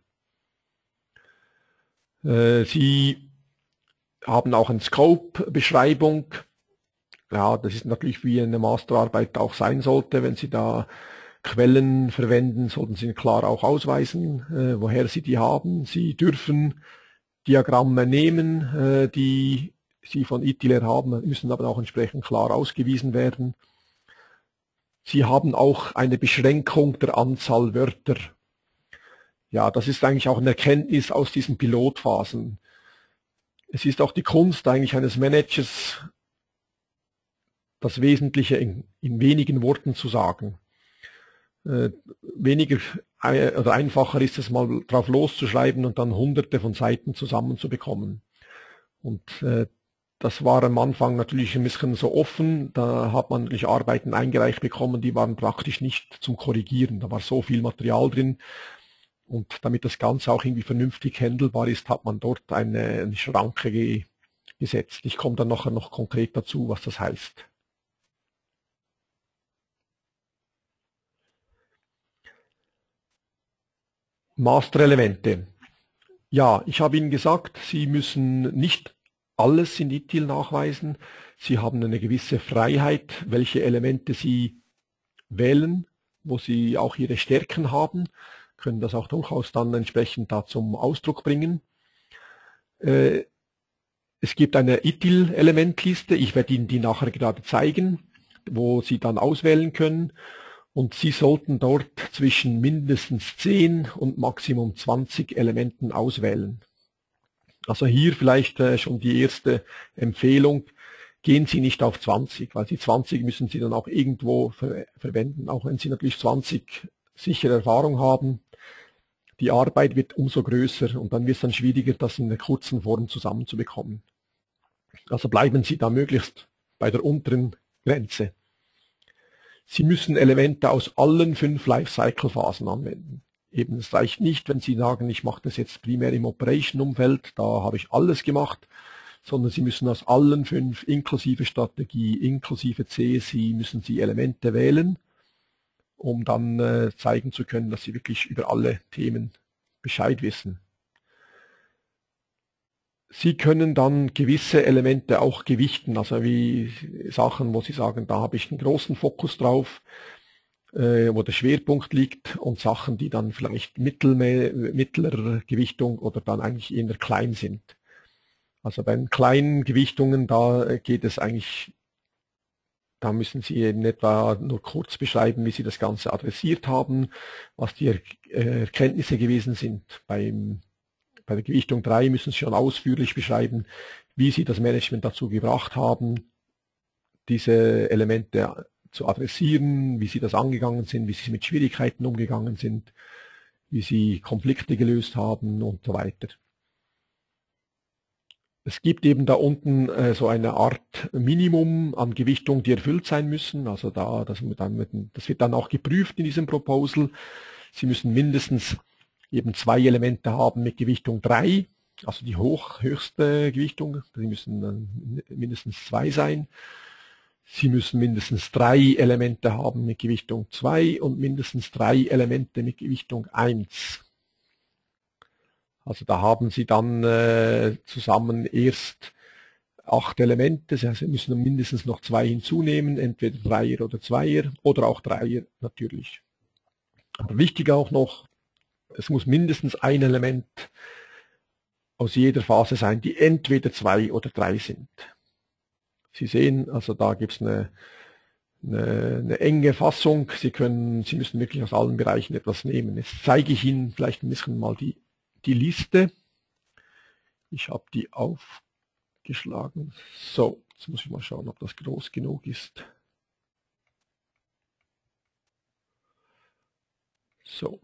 Sie haben auch eine Scope-Beschreibung. Ja, das ist natürlich wie eine Masterarbeit auch sein sollte. Wenn Sie da Quellen verwenden, sollten Sie klar auch ausweisen, woher Sie die haben. Sie dürfen Diagramme nehmen, die Sie von ITIL haben, müssen aber auch entsprechend klar ausgewiesen werden. Sie haben auch eine Beschränkung der Anzahl Wörter. Ja, das ist eigentlich auch eine Erkenntnis aus diesen Pilotphasen. Es ist auch die Kunst eigentlich eines Managers, das Wesentliche in wenigen Worten zu sagen. Weniger oder einfacher ist es mal drauf loszuschreiben und dann hunderte von Seiten zusammenzubekommen. Und das war am Anfang natürlich ein bisschen so offen. Da hat man natürlich Arbeiten eingereicht bekommen, die waren praktisch nicht zum Korrigieren. Da war so viel Material drin. Und damit das Ganze auch irgendwie vernünftig handelbar ist, hat man dort eine Schranke gesetzt. Ich komme dann nachher noch konkret dazu, was das heißt. Masterelemente. Ja, ich habe Ihnen gesagt, Sie müssen nicht alles in ITIL nachweisen. Sie haben eine gewisse Freiheit, welche Elemente Sie wählen, wo Sie auch Ihre Stärken haben, können das auch durchaus dann entsprechend da zum Ausdruck bringen. Es gibt eine ITIL-Elementliste, ich werde Ihnen die nachher gerade zeigen, wo Sie dann auswählen können. Und Sie sollten dort zwischen mindestens 10 und Maximum 20 Elementen auswählen. Also hier vielleicht schon die erste Empfehlung. Gehen Sie nicht auf 20, weil die 20 müssen Sie dann auch irgendwo verwenden, auch wenn Sie natürlich 20 sichere Erfahrung haben. Die Arbeit wird umso größer und dann wird es dann schwieriger, das in einer kurzen Form zusammenzubekommen. Also bleiben Sie da möglichst bei der unteren Grenze. Sie müssen Elemente aus allen 5 Lifecycle-Phasen anwenden. Eben, es reicht nicht, wenn Sie sagen, ich mache das jetzt primär im Operation-Umfeld, da habe ich alles gemacht, sondern Sie müssen aus allen 5, inklusive Strategie, inklusive CSI, müssen Sie Elemente wählen, um dann zeigen zu können, dass Sie wirklich über alle Themen Bescheid wissen. Sie können dann gewisse Elemente auch gewichten, also wie Sachen, wo Sie sagen, da habe ich einen großen Fokus drauf, wo der Schwerpunkt liegt, und Sachen, die dann vielleicht mittlerer Gewichtung oder dann eigentlich eher klein sind. Also bei den kleinen Gewichtungen, da geht es eigentlich, da müssen Sie in etwa nur kurz beschreiben, wie Sie das Ganze adressiert haben, was die Erkenntnisse gewesen sind. Bei der Gewichtung 3 müssen Sie schon ausführlich beschreiben, wie Sie das Management dazu gebracht haben, diese Elemente zu adressieren, wie Sie das angegangen sind, wie Sie mit Schwierigkeiten umgegangen sind, wie Sie Konflikte gelöst haben und so weiter. Es gibt eben da unten so eine Art Minimum an Gewichtung, die erfüllt sein müssen. Also das wird dann auch geprüft in diesem Proposal. Sie müssen mindestens eben 2 Elemente haben mit Gewichtung 3, also die höchste Gewichtung. Die müssen dann mindestens 2 sein. Sie müssen mindestens 3 Elemente haben mit Gewichtung 2 und mindestens 3 Elemente mit Gewichtung 1. Also da haben Sie dann zusammen erst 8 Elemente. Sie müssen mindestens noch 2 hinzunehmen, entweder Dreier oder Zweier oder auch Dreier natürlich. Aber wichtig auch noch, es muss mindestens ein Element aus jeder Phase sein, die entweder 2 oder 3 sind. Sie sehen, also da gibt es eine enge Fassung. Sie müssen wirklich aus allen Bereichen etwas nehmen. Jetzt zeige ich Ihnen vielleicht ein bisschen mal die Liste. Ich habe die aufgeschlagen. So, jetzt muss ich mal schauen, ob das groß genug ist. So.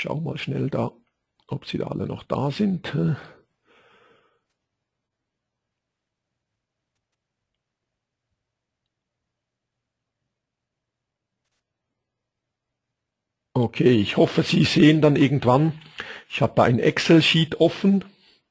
schaue mal schnell da, ob Sie da alle noch da sind. Okay, ich hoffe, Sie sehen dann irgendwann, ich habe da ein Excel-Sheet offen.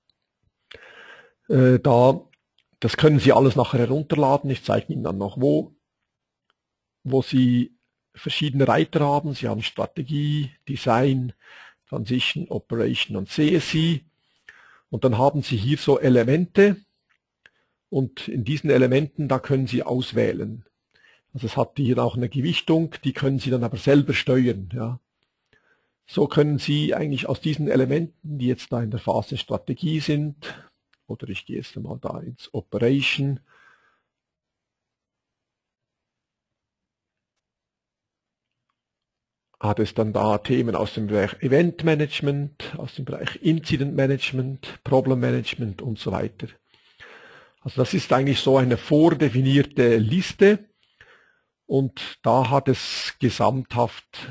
Das können Sie alles nachher herunterladen. Ich zeige Ihnen dann noch, wo Sie verschiedene Reiter haben. Sie haben Strategie, Design, Transition, Operation und CSI. Und dann haben Sie hier so Elemente. Und in diesen Elementen, da können Sie auswählen. Also es hat hier auch eine Gewichtung, die können Sie dann aber selber steuern. Ja. So können Sie eigentlich aus diesen Elementen, die jetzt da in der Phase Strategie sind, oder ich gehe jetzt mal da ins Operation, hat es dann da Themen aus dem Bereich Event Management, aus dem Bereich Incident Management, Problem Management und so weiter. Also das ist eigentlich so eine vordefinierte Liste und da hat es gesamthaft,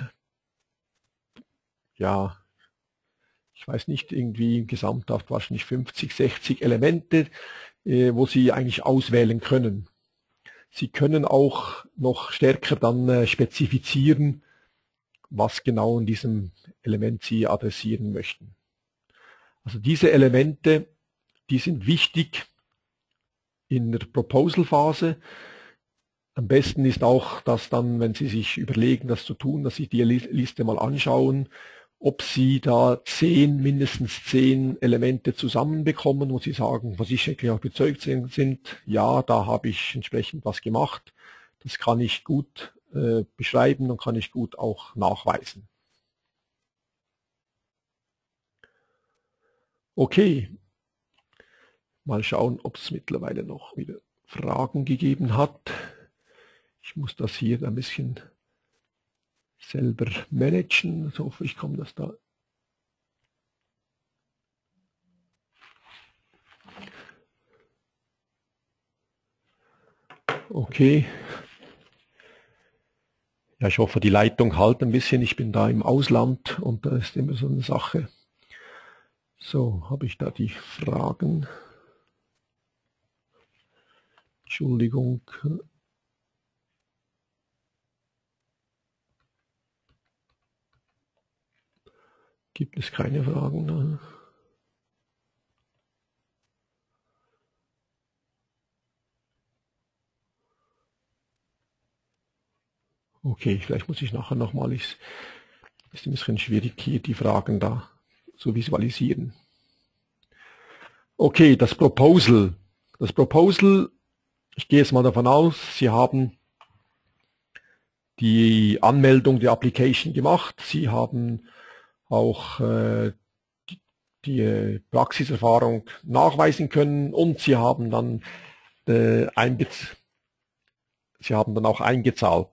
ja, ich weiß nicht, irgendwie gesamthaft wahrscheinlich 50, 60 Elemente, wo Sie eigentlich auswählen können. Sie können auch noch stärker dann spezifizieren, was genau in diesem Element Sie adressieren möchten. Also diese Elemente, die sind wichtig in der Proposal-Phase. Am besten ist auch, dass dann, wenn Sie sich überlegen, das zu tun, dass Sie die Liste mal anschauen, ob Sie da mindestens 10 Elemente zusammenbekommen, wo Sie sagen, wo Sie wirklich auch überzeugt sind, ja, da habe ich entsprechend was gemacht. Das kann ich gut beschreiben und kann ich gut auch nachweisen. Okay, mal schauen, ob es mittlerweile noch wieder Fragen gegeben hat. Ich muss das hier ein bisschen selber managen. Ich hoffe, ich komme das da. Okay. Ja, ich hoffe, die Leitung halt ein bisschen. Ich bin da im Ausland und da ist immer so eine Sache. So, habe ich da die Fragen? Entschuldigung. Gibt es keine Fragen? Okay, vielleicht muss ich nachher nochmal, ist ein bisschen schwierig hier die Fragen da zu visualisieren. Okay, das Proposal. Das Proposal, ich gehe jetzt mal davon aus, Sie haben die Anmeldung der Application gemacht. Sie haben auch die Praxiserfahrung nachweisen können und Sie haben dann auch eingezahlt.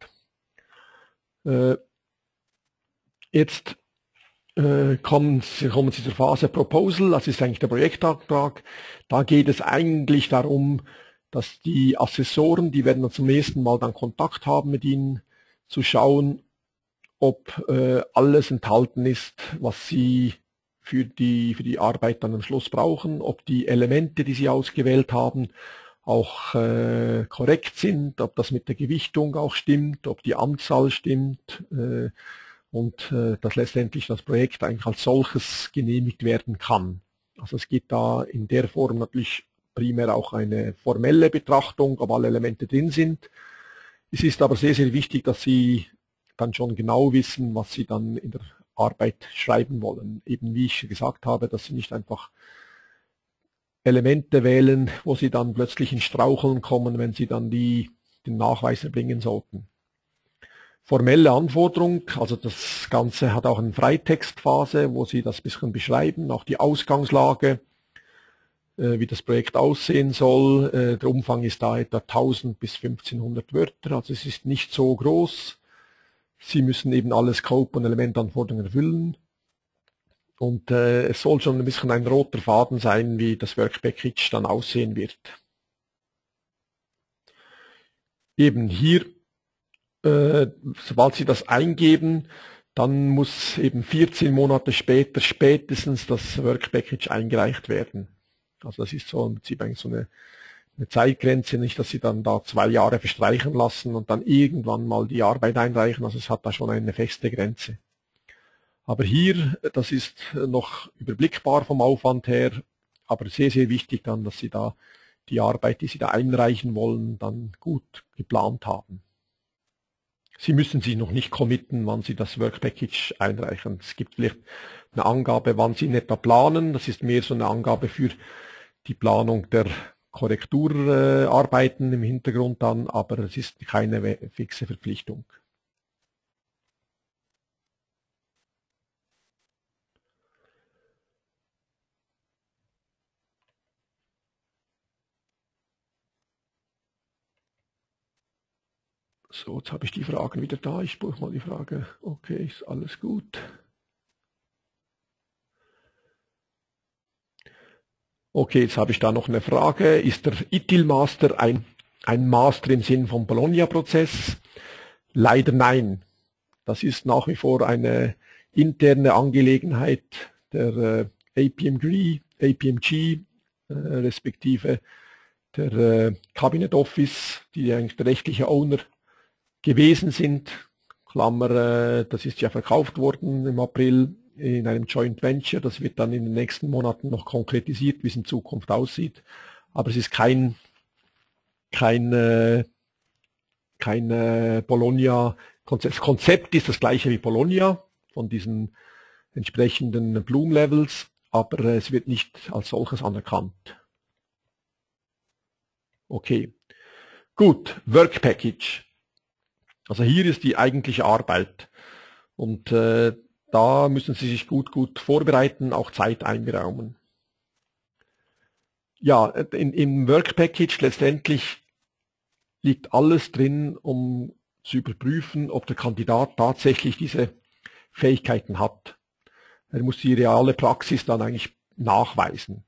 Jetzt kommen Sie zur Phase Proposal, das ist eigentlich der Projektantrag. Da geht es eigentlich darum, dass die Assessoren, die werden dann zum nächsten Mal dann Kontakt haben mit Ihnen, zu schauen, ob alles enthalten ist, was Sie für die Arbeit dann am Schluss brauchen, ob die Elemente, die Sie ausgewählt haben, auch korrekt sind, ob das mit der Gewichtung auch stimmt, ob die Anzahl stimmt und dass letztendlich das Projekt eigentlich als solches genehmigt werden kann. Also es geht da in der Form natürlich primär auch eine formelle Betrachtung, ob alle Elemente drin sind. Es ist aber sehr, sehr wichtig, dass Sie dann schon genau wissen, was Sie dann in der Arbeit schreiben wollen. Eben wie ich gesagt habe, dass Sie nicht einfach Elemente wählen, wo Sie dann plötzlich in Straucheln kommen, wenn Sie dann den Nachweis erbringen sollten. Formelle Anforderung, also das Ganze hat auch eine Freitextphase, wo Sie das ein bisschen beschreiben, auch die Ausgangslage, wie das Projekt aussehen soll. Der Umfang ist da etwa 1000 bis 1500 Wörter, also es ist nicht so groß. Sie müssen eben alle Scope- und Elementanforderungen erfüllen. Und es soll schon ein bisschen ein roter Faden sein, wie das Work Package dann aussehen wird. Eben hier, sobald Sie das eingeben, dann muss eben 14 Monate später spätestens das Work Package eingereicht werden. Also das ist so im Prinzip eigentlich so eine Zeitgrenze, nicht, dass Sie dann da 2 Jahre verstreichen lassen und dann irgendwann mal die Arbeit einreichen. Also es hat da schon eine feste Grenze. Aber hier, das ist noch überblickbar vom Aufwand her, aber sehr, sehr wichtig dann, dass Sie da die Arbeit, die Sie da einreichen wollen, dann gut geplant haben. Sie müssen sich noch nicht committen, wann Sie das Work Package einreichen. Es gibt vielleicht eine Angabe, wann Sie in etwa planen. Das ist mehr so eine Angabe für die Planung der Korrekturarbeiten im Hintergrund dann, aber es ist keine fixe Verpflichtung. So, jetzt habe ich die Fragen wieder da. Ich buche mal die Frage. Okay, ist alles gut. Okay, jetzt habe ich da noch eine Frage. Ist der ITIL-Master ein Master im Sinn vom Bologna-Prozess? Leider nein. Das ist nach wie vor eine interne Angelegenheit der APMG, respektive der Cabinet Office, die eigentlich der rechtliche Owner gewesen sind. Klammer, das ist ja verkauft worden im April in einem Joint Venture. Das wird dann in den nächsten Monaten noch konkretisiert, wie es in Zukunft aussieht. Aber es ist kein Bologna-Konzept. Das Konzept ist das gleiche wie Bologna von diesen entsprechenden Bloom Levels, aber es wird nicht als solches anerkannt. Okay, gut, Work Package. Also hier ist die eigentliche Arbeit und da müssen Sie sich gut vorbereiten, auch Zeit einberaumen. Ja, im Work Package letztendlich liegt alles drin, um zu überprüfen, ob der Kandidat tatsächlich diese Fähigkeiten hat. Er muss die reale Praxis dann eigentlich nachweisen.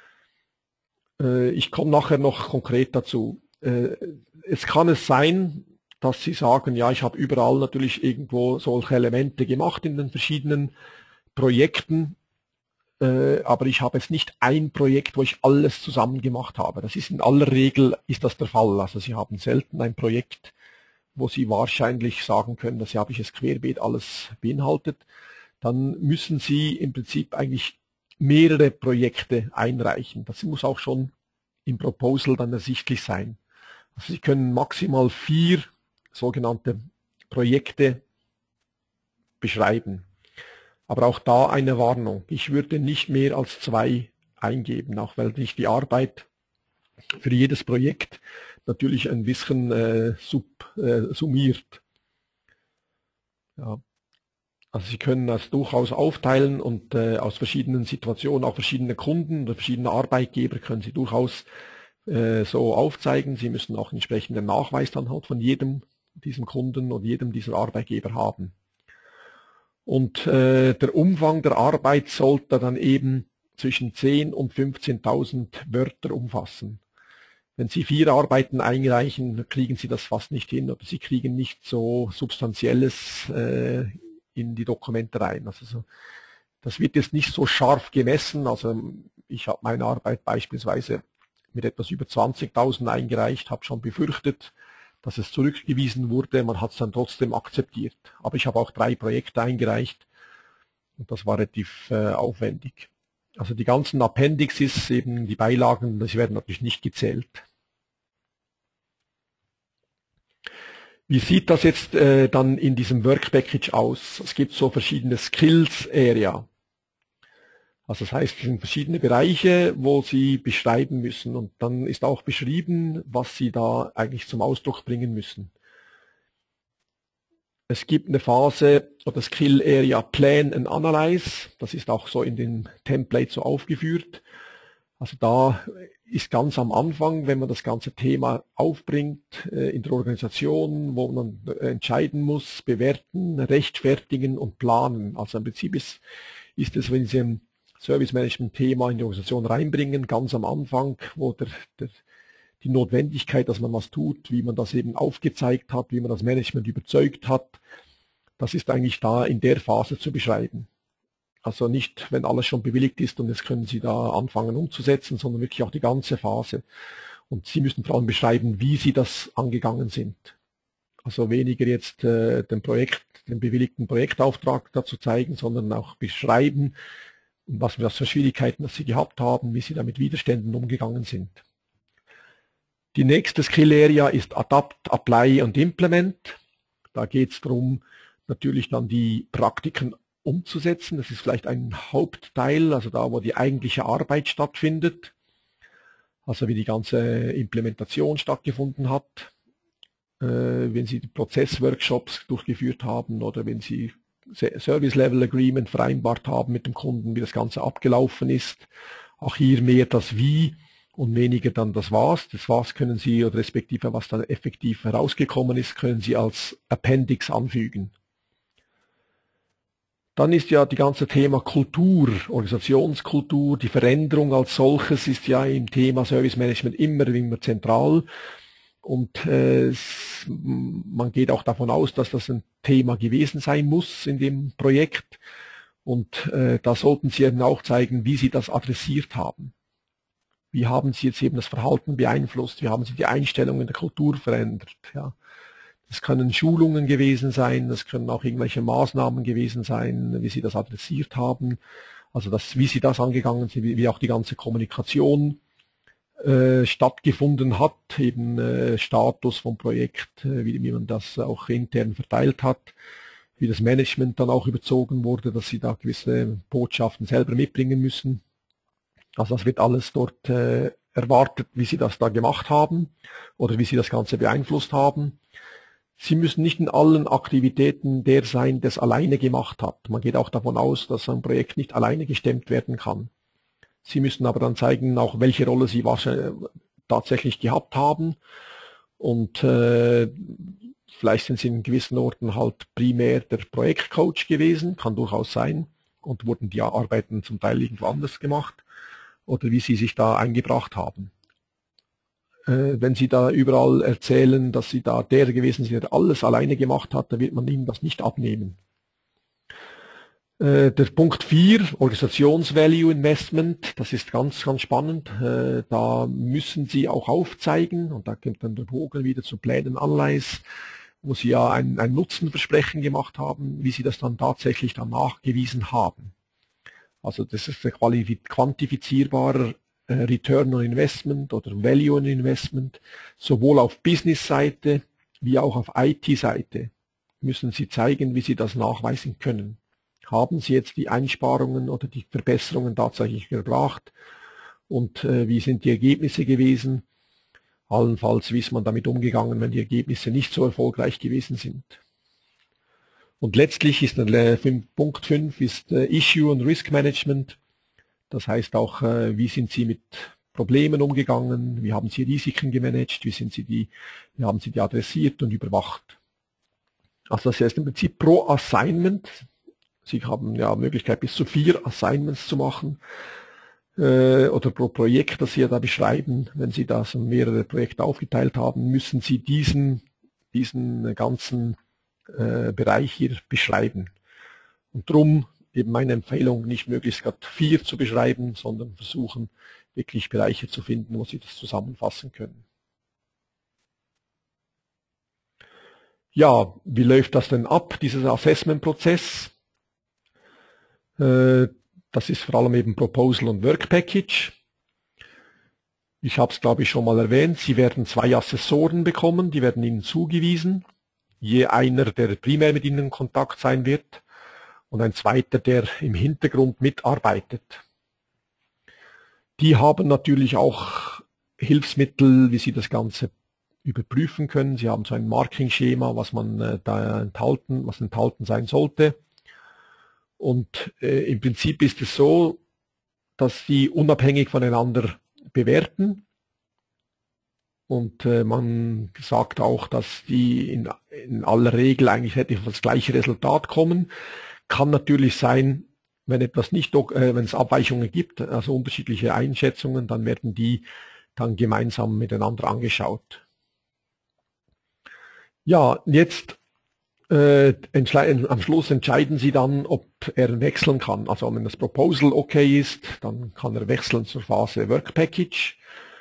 Ich komme nachher noch konkret dazu. Es kann es sein, dass Sie sagen, ja, ich habe überall natürlich irgendwo solche Elemente gemacht in den verschiedenen Projekten, aber ich habe jetzt nicht ein Projekt, wo ich alles zusammen gemacht habe. Das ist in aller Regel ist das der Fall. Also Sie haben selten ein Projekt, wo Sie wahrscheinlich sagen können, das habe ich es querbeet alles beinhaltet. Dann müssen Sie im Prinzip eigentlich mehrere Projekte einreichen. Das muss auch schon im Proposal dann ersichtlich sein. Also Sie können maximal 4 sogenannte Projekte beschreiben. Aber auch da eine Warnung. Ich würde nicht mehr als 2 eingeben, auch weil sich die Arbeit für jedes Projekt natürlich ein bisschen summiert. Ja. Also Sie können das durchaus aufteilen und aus verschiedenen Situationen, auch verschiedene Kunden oder verschiedene Arbeitgeber können Sie durchaus so aufzeigen. Sie müssen auch einen entsprechenden Nachweis dann halt von jedem diesem Kunden und jedem dieser Arbeitgeber haben. Und der Umfang der Arbeit sollte dann eben zwischen 10.000 und 15.000 Wörter umfassen. Wenn Sie 4 Arbeiten einreichen, kriegen Sie das fast nicht hin oder Sie kriegen nicht so Substanzielles in die Dokumente rein. Also das wird jetzt nicht so scharf gemessen. Also ich habe meine Arbeit beispielsweise mit etwas über 20.000 eingereicht, habe schon befürchtet, dass es zurückgewiesen wurde. Man hat es dann trotzdem akzeptiert. Aber ich habe auch 3 Projekte eingereicht und das war relativ aufwendig. Also die ganzen Appendixes, eben die Beilagen, das werden natürlich nicht gezählt. Wie sieht das jetzt dann in diesem Work Package aus? Es gibt so verschiedene Skills Area. Also das heißt, es sind verschiedene Bereiche, wo Sie beschreiben müssen und dann ist auch beschrieben, was Sie da eigentlich zum Ausdruck bringen müssen. Es gibt eine Phase oder Skill Area Plan and Analyze, das ist auch so in den Templates so aufgeführt. Also da ist ganz am Anfang, wenn man das ganze Thema aufbringt in der Organisation, wo man entscheiden muss, bewerten, rechtfertigen und planen. Also im Prinzip ist es, wenn Sie ein Service Management Thema in die Organisation reinbringen, ganz am Anfang, wo die Notwendigkeit, dass man was tut, wie man das eben aufgezeigt hat, wie man das Management überzeugt hat, Das ist eigentlich da in der Phase zu beschreiben. Also nicht, wenn alles schon bewilligt ist und jetzt können Sie da anfangen umzusetzen, sondern wirklich auch die ganze Phase. Und Sie müssen vor allem beschreiben, wie Sie das angegangen sind. Also weniger jetzt den bewilligten Projektauftrag dazu zeigen, sondern auch beschreiben, was für Schwierigkeiten dass Sie gehabt haben, wie Sie da mit Widerständen umgegangen sind. Die nächste Skill Area ist Adapt, Apply und Implement. Da geht es darum, natürlich dann die Praktiken umzusetzen. Das ist vielleicht ein Hauptteil, also da, wo die eigentliche Arbeit stattfindet. Also wie die ganze Implementation stattgefunden hat. Wenn Sie die Prozessworkshops durchgeführt haben oder wenn Sie Service Level Agreement vereinbart haben mit dem Kunden, wie das Ganze abgelaufen ist. Auch hier mehr das Wie und weniger dann das Was. Das Was können Sie, oder respektive was dann effektiv herausgekommen ist, können Sie als Appendix anfügen. Dann ist ja die ganze Thema Kultur, Organisationskultur, die Veränderung als solches ist ja im Thema Service Management immer zentral. Und man geht auch davon aus, dass das ein Thema gewesen sein muss in dem Projekt. Und da sollten Sie eben auch zeigen, wie Sie das adressiert haben. Wie haben Sie jetzt eben das Verhalten beeinflusst? Wie haben Sie die Einstellungen der Kultur verändert? Ja. Das können Schulungen gewesen sein, das können auch irgendwelche Maßnahmen gewesen sein, wie Sie das adressiert haben. Also wie Sie das angegangen sind, wie auch die ganze Kommunikation stattgefunden hat, eben Status vom Projekt, wie man das auch intern verteilt hat, wie das Management dann auch überzogen wurde, dass sie da gewisse Botschaften selber mitbringen müssen. Also das wird alles dort erwartet, wie sie das da gemacht haben oder wie sie das Ganze beeinflusst haben. Sie müssen nicht in allen Aktivitäten der sein, der es alleine gemacht hat. Man geht auch davon aus, dass ein Projekt nicht alleine gestemmt werden kann. Sie müssen aber dann zeigen, auch welche Rolle Sie tatsächlich gehabt haben. Und vielleicht sind Sie in gewissen Orten halt primär der Projektcoach gewesen, kann durchaus sein. Und wurden die Arbeiten zum Teil irgendwo anders gemacht. Oder wie Sie sich da eingebracht haben. Wenn Sie da überall erzählen, dass Sie da der gewesen sind, der alles alleine gemacht hat, dann wird man Ihnen das nicht abnehmen. Der Punkt 4, Organisationsvalue Investment, das ist ganz spannend. Da müssen Sie auch aufzeigen, und da kommt dann der Bogen wieder zu Plänen Anleis, wo Sie ja ein Nutzenversprechen gemacht haben, wie Sie das dann tatsächlich dann nachgewiesen haben. Also das ist ein quantifizierbarer Return on Investment oder Value on Investment, sowohl auf Business-Seite wie auch auf IT-Seite müssen Sie zeigen, wie Sie das nachweisen können. Haben Sie jetzt die Einsparungen oder die Verbesserungen tatsächlich gebracht und wie sind die Ergebnisse gewesen? Allenfalls, wie ist man damit umgegangen, wenn die Ergebnisse nicht so erfolgreich gewesen sind? Und letztlich ist Punkt 5 ist Issue und Risk Management. Das heißt auch, wie sind Sie mit Problemen umgegangen? Wie haben Sie Risiken gemanagt? Wie haben Sie die adressiert und überwacht? Also das heißt im Prinzip pro Assignment. Sie haben ja Möglichkeit bis zu 4 Assignments zu machen oder pro Projekt, das Sie da beschreiben. Wenn Sie das in mehrere Projekte aufgeteilt haben, müssen Sie diesen ganzen Bereich hier beschreiben. Und darum eben meine Empfehlung, nicht möglichst gerade 4 zu beschreiben, sondern versuchen wirklich Bereiche zu finden, wo Sie das zusammenfassen können. Ja, wie läuft das denn ab, dieser Assessment-Prozess? Das ist vor allem eben Proposal und Work Package. Ich habe es, glaube ich, schon mal erwähnt. Sie werden 2 Assessoren bekommen, die werden Ihnen zugewiesen. Je einer, der primär mit Ihnen in Kontakt sein wird und ein zweiter, der im Hintergrund mitarbeitet. Die haben natürlich auch Hilfsmittel, wie Sie das Ganze überprüfen können. Sie haben so ein Marking-Schema, was enthalten sein sollte. Und im Prinzip ist es so, dass sie unabhängig voneinander bewerten. Und man sagt auch, dass die in aller Regel eigentlich auf das gleiche Resultat kommen. Kann natürlich sein, wenn wenn es Abweichungen gibt, also unterschiedliche Einschätzungen, dann werden die dann gemeinsam miteinander angeschaut. Ja, jetzt Am Schluss entscheiden Sie dann, ob er wechseln kann. Also wenn das Proposal okay ist, dann kann er wechseln zur Phase Work Package.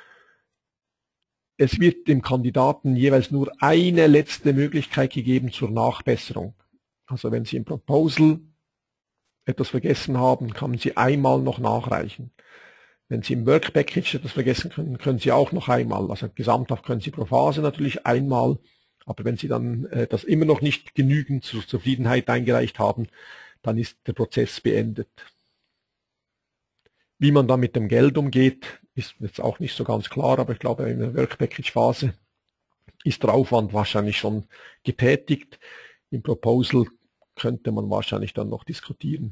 Es wird dem Kandidaten jeweils nur eine letzte Möglichkeit gegeben zur Nachbesserung. Also wenn Sie im Proposal etwas vergessen haben, kann Sie einmal noch nachreichen. Wenn Sie im Work Package etwas vergessen können, können Sie auch noch einmal. Also gesamthaft können Sie pro Phase natürlich einmal. Aber wenn Sie dann das immer noch nicht genügend zur Zufriedenheit eingereicht haben, dann ist der Prozess beendet. Wie man dann mit dem Geld umgeht, ist jetzt auch nicht so ganz klar, aber ich glaube, in der Work Package Phase ist der Aufwand wahrscheinlich schon getätigt. Im Proposal könnte man wahrscheinlich dann noch diskutieren.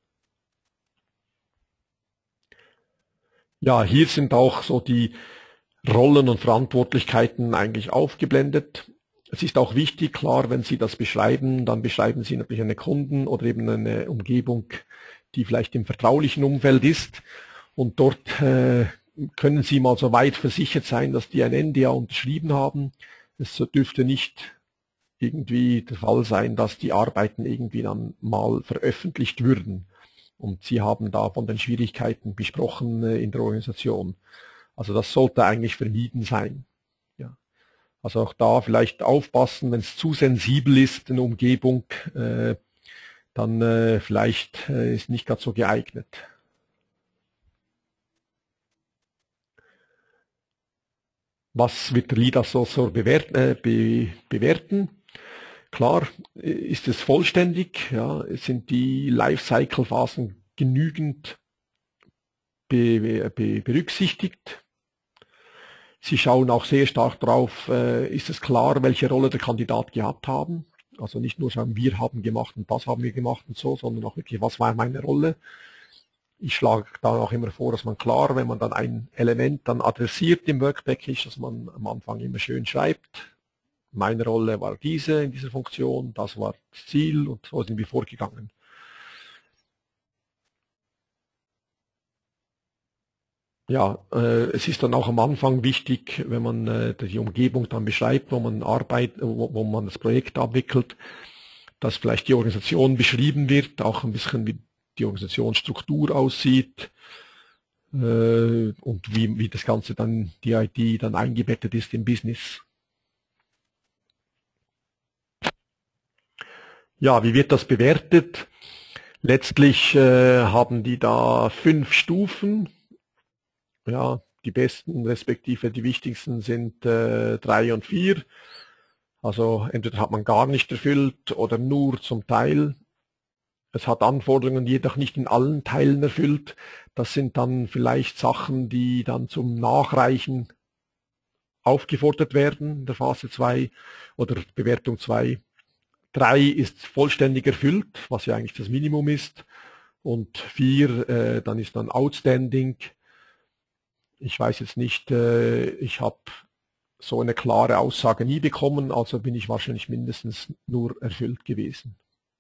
Ja, hier sind auch so die Rollen und Verantwortlichkeiten eigentlich aufgeblendet. Es ist auch wichtig, klar, wenn Sie das beschreiben, dann beschreiben Sie natürlich eine Kunden oder eben eine Umgebung, die vielleicht im vertraulichen Umfeld ist. Und dort können Sie mal so weit versichert sein, dass die ein NDA unterschrieben haben. Es dürfte nicht irgendwie der Fall sein, dass die Arbeiten irgendwie dann mal veröffentlicht würden. Und Sie haben da von den Schwierigkeiten besprochen in der Organisation. Also das sollte eigentlich vermieden sein. Ja. Also auch da vielleicht aufpassen, wenn es zu sensibel ist, eine Umgebung, dann vielleicht ist nicht ganz so geeignet. Was wird der Lead Assessor bewerten? Klar, ist es vollständig? Ja, sind die Lifecycle-Phasen genügend berücksichtigt? Sie schauen auch sehr stark darauf, ist es klar, welche Rolle der Kandidat gehabt haben. Also nicht nur sagen, wir haben gemacht und das haben wir gemacht und so, sondern auch wirklich, was war meine Rolle. Ich schlage da auch immer vor, dass man klar, wenn man dann ein Element dann adressiert im Work Package, dass man am Anfang immer schön schreibt, meine Rolle war diese in dieser Funktion, das war das Ziel und so sind wir vorgegangen. Ja, es ist dann auch am Anfang wichtig, wenn man die Umgebung dann beschreibt, wo man arbeitet, wo man das Projekt abwickelt, dass vielleicht die Organisation beschrieben wird, auch ein bisschen wie die Organisationsstruktur aussieht und wie das Ganze dann, die IT dann eingebettet ist im Business. Ja, wie wird das bewertet? Letztlich haben die da 5 Stufen. Ja, die besten respektive die wichtigsten sind 3 und 4. Also entweder hat man gar nicht erfüllt oder nur zum Teil. Es hat Anforderungen jedoch nicht in allen Teilen erfüllt. Das sind dann vielleicht Sachen, die dann zum Nachreichen aufgefordert werden in der Phase 2 oder Bewertung 2. 3 ist vollständig erfüllt, was ja eigentlich das Minimum ist. Und 4, dann ist dann outstanding. Ich weiß jetzt nicht, ich habe so eine klare Aussage nie bekommen, also bin ich wahrscheinlich mindestens nur erfüllt gewesen.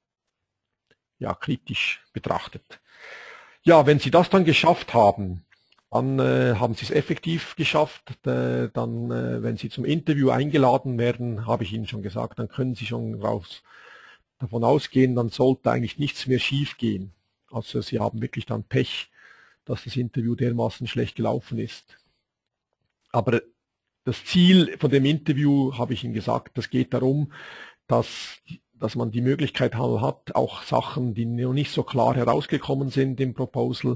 Ja, kritisch betrachtet. Ja, wenn Sie das dann geschafft haben, dann haben Sie es effektiv geschafft. Dann, wenn Sie zum Interview eingeladen werden, habe ich Ihnen schon gesagt, dann können Sie schon davon ausgehen, dann sollte eigentlich nichts mehr schief gehen. Also Sie haben wirklich dann Pech, dass das Interview dermaßen schlecht gelaufen ist. Aber das Ziel von dem Interview, habe ich Ihnen gesagt, das geht darum, dass man die Möglichkeit hat, auch Sachen, die noch nicht so klar herausgekommen sind im Proposal,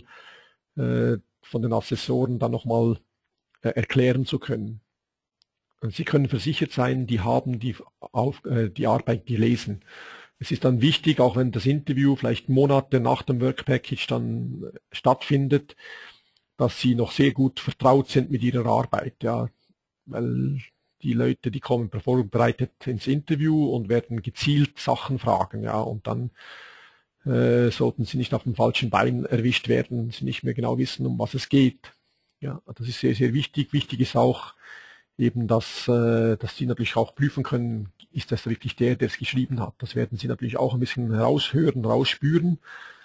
von den Assessoren dann nochmal erklären zu können. Und Sie können versichert sein, die haben die Arbeit gelesen. Es ist dann wichtig, auch wenn das Interview vielleicht Monate nach dem Work Package dann stattfindet, dass Sie noch sehr gut vertraut sind mit Ihrer Arbeit. Ja, weil die Leute, die kommen vorbereitet ins Interview und werden gezielt Sachen fragen, ja, und dann sollten sie nicht auf dem falschen Bein erwischt werden, sie nicht mehr genau wissen, um was es geht. Ja, das ist sehr, sehr wichtig. Wichtig ist auch eben, dass sie natürlich auch prüfen können, ist das wirklich der es geschrieben hat. Das werden sie natürlich auch ein bisschen heraushören, rausspüren.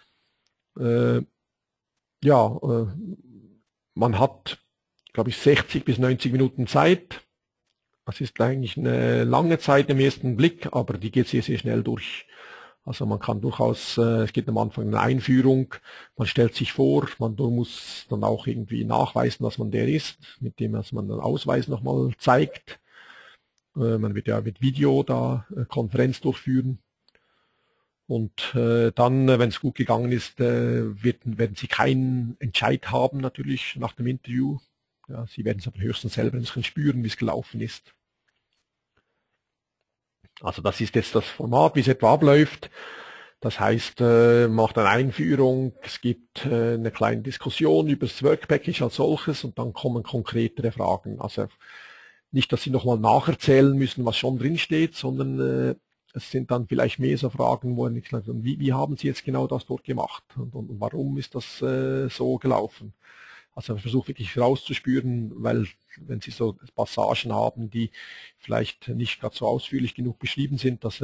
Ja, man hat, glaube ich, 60 bis 90 Minuten Zeit. Das ist eigentlich eine lange Zeit im ersten Blick, aber die geht sehr, sehr schnell durch. Also man kann durchaus, es geht am Anfang eine Einführung, man stellt sich vor, man muss dann auch irgendwie nachweisen, dass man der ist, mit dem dass man den Ausweis nochmal zeigt. Man wird ja mit Video da Konferenz durchführen. Und dann, wenn es gut gegangen ist, werden Sie keinen Entscheid haben natürlich nach dem Interview. Ja, Sie werden es aber höchstens selber ein bisschen spüren, wie es gelaufen ist. Also das ist jetzt das Format, wie es etwa abläuft. Das heißt, macht eine Einführung, es gibt eine kleine Diskussion über das Work Package als solches und dann kommen konkretere Fragen. Also nicht, dass Sie nochmal nacherzählen müssen, was schon drin steht, sondern es sind dann vielleicht mehr so Fragen, wo nicht sagen, wie haben Sie jetzt genau das dort gemacht und warum ist das so gelaufen? Also ich versuche wirklich rauszuspüren, weil wenn Sie so Passagen haben, die vielleicht nicht gerade so ausführlich genug beschrieben sind, dass er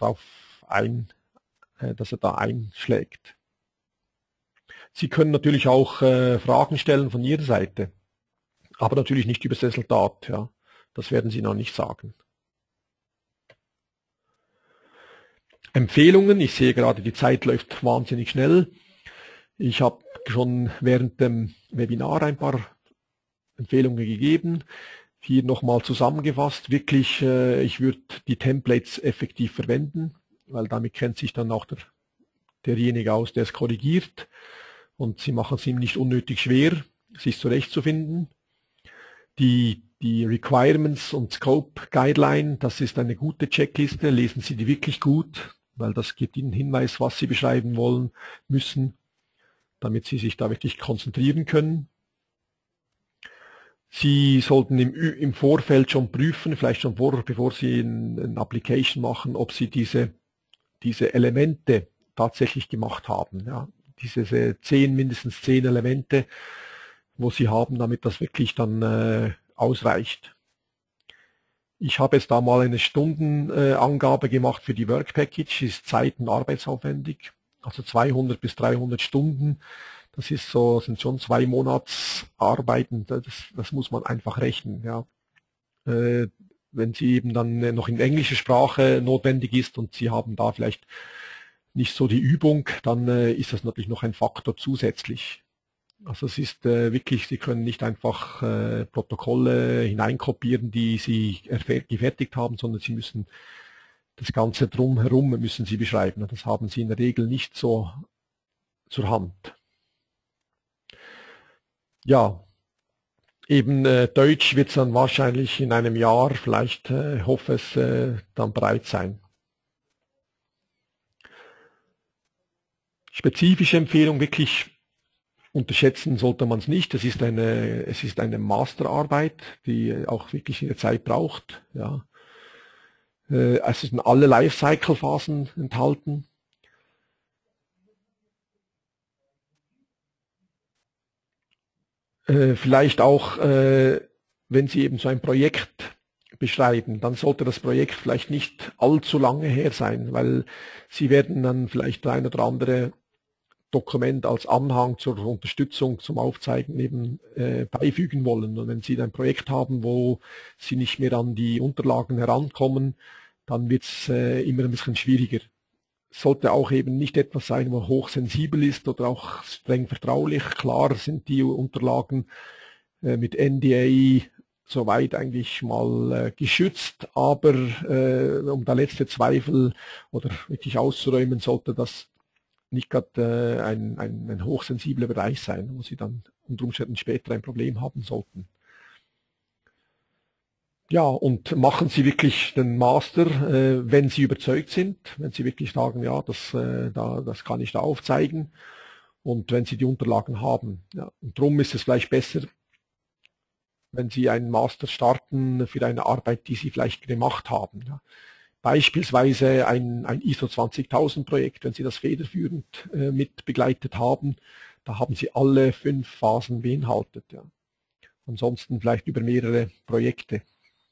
da einschlägt. Sie können natürlich auch Fragen stellen von Ihrer Seite, aber natürlich nicht über das Resultat. Ja. Das werden Sie noch nicht sagen. Empfehlungen, ich sehe gerade, die Zeit läuft wahnsinnig schnell. Ich habe schon während dem Webinar ein paar Empfehlungen gegeben. Hier nochmal zusammengefasst, wirklich, ich würde die Templates effektiv verwenden, weil damit kennt sich dann auch derjenige aus, der es korrigiert. Und Sie machen es ihm nicht unnötig schwer, sich zurechtzufinden. Die Requirements und Scope Guideline, das ist eine gute Checkliste. Lesen Sie die wirklich gut, weil das gibt Ihnen Hinweis, was Sie beschreiben wollen, müssen, damit Sie sich da wirklich konzentrieren können. Sie sollten im Vorfeld schon prüfen, vielleicht schon bevor Sie eine Application machen, ob Sie diese Elemente tatsächlich gemacht haben. Ja. Diese mindestens 10 Elemente, wo Sie haben, damit das wirklich dann ausreicht. Ich habe jetzt da mal eine Stundenangabe gemacht für die Work Package, ist zeit- und arbeitsaufwendig, also 200 bis 300 Stunden. Das sind schon 2 Monatsarbeiten, das muss man einfach rechnen. Ja. Wenn sie eben dann noch in englischer Sprache notwendig ist und Sie haben da vielleicht nicht so die Übung, dann ist das natürlich noch ein Faktor zusätzlich. Also es ist wirklich, Sie können nicht einfach Protokolle hineinkopieren, die Sie gefertigt haben, sondern Sie müssen das Ganze drumherum müssen Sie beschreiben. Das haben Sie in der Regel nicht so zur Hand. Ja, eben Deutsch wird es dann wahrscheinlich in einem Jahr, vielleicht hoffe es, dann bereit sein. Spezifische Empfehlung, wirklich unterschätzen sollte man es nicht. Es ist eine Masterarbeit, die auch wirklich eine Zeit braucht. Ja. Es sind alle Lifecycle-Phasen enthalten. Vielleicht auch, wenn Sie eben so ein Projekt beschreiben, dann sollte das Projekt vielleicht nicht allzu lange her sein, weil Sie werden dann vielleicht ein oder andere Dokument als Anhang zur Unterstützung, zum Aufzeigen eben beifügen wollen. Und wenn Sie ein Projekt haben, wo Sie nicht mehr an die Unterlagen herankommen, dann wird es immer ein bisschen schwieriger. Sollte auch eben nicht etwas sein, wo hochsensibel ist oder auch streng vertraulich. Klar sind die Unterlagen mit NDA soweit eigentlich mal geschützt, aber um da letzte Zweifel oder wirklich auszuräumen, sollte das nicht gerade ein hochsensibler Bereich sein, wo Sie dann unter Umständen später ein Problem haben sollten. Ja, und machen Sie wirklich den Master, wenn Sie überzeugt sind, wenn Sie wirklich sagen, ja, das kann ich da aufzeigen und wenn Sie die Unterlagen haben. Ja. Und darum ist es vielleicht besser, wenn Sie einen Master starten für eine Arbeit, die Sie vielleicht gemacht haben. Ja. Beispielsweise ein ISO 20000 Projekt, wenn Sie das federführend mit begleitet haben, da haben Sie alle 5 Phasen beinhaltet. Ja. Ansonsten vielleicht über mehrere Projekte.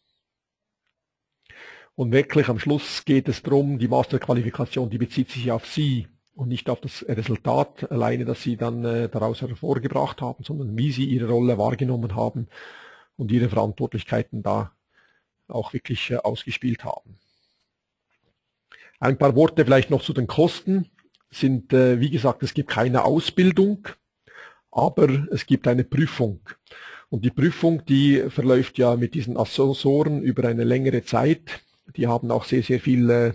Und wirklich am Schluss geht es darum, die Masterqualifikation, die bezieht sich auf Sie und nicht auf das Resultat alleine, das Sie dann daraus hervorgebracht haben, sondern wie Sie Ihre Rolle wahrgenommen haben und Ihre Verantwortlichkeiten da auch wirklich ausgespielt haben. Ein paar Worte vielleicht noch zu den Kosten. Wie gesagt, es gibt keine Ausbildung, aber es gibt eine Prüfung. Und die Prüfung, die verläuft ja mit diesen Assessoren über eine längere Zeit. Die haben auch sehr, sehr viel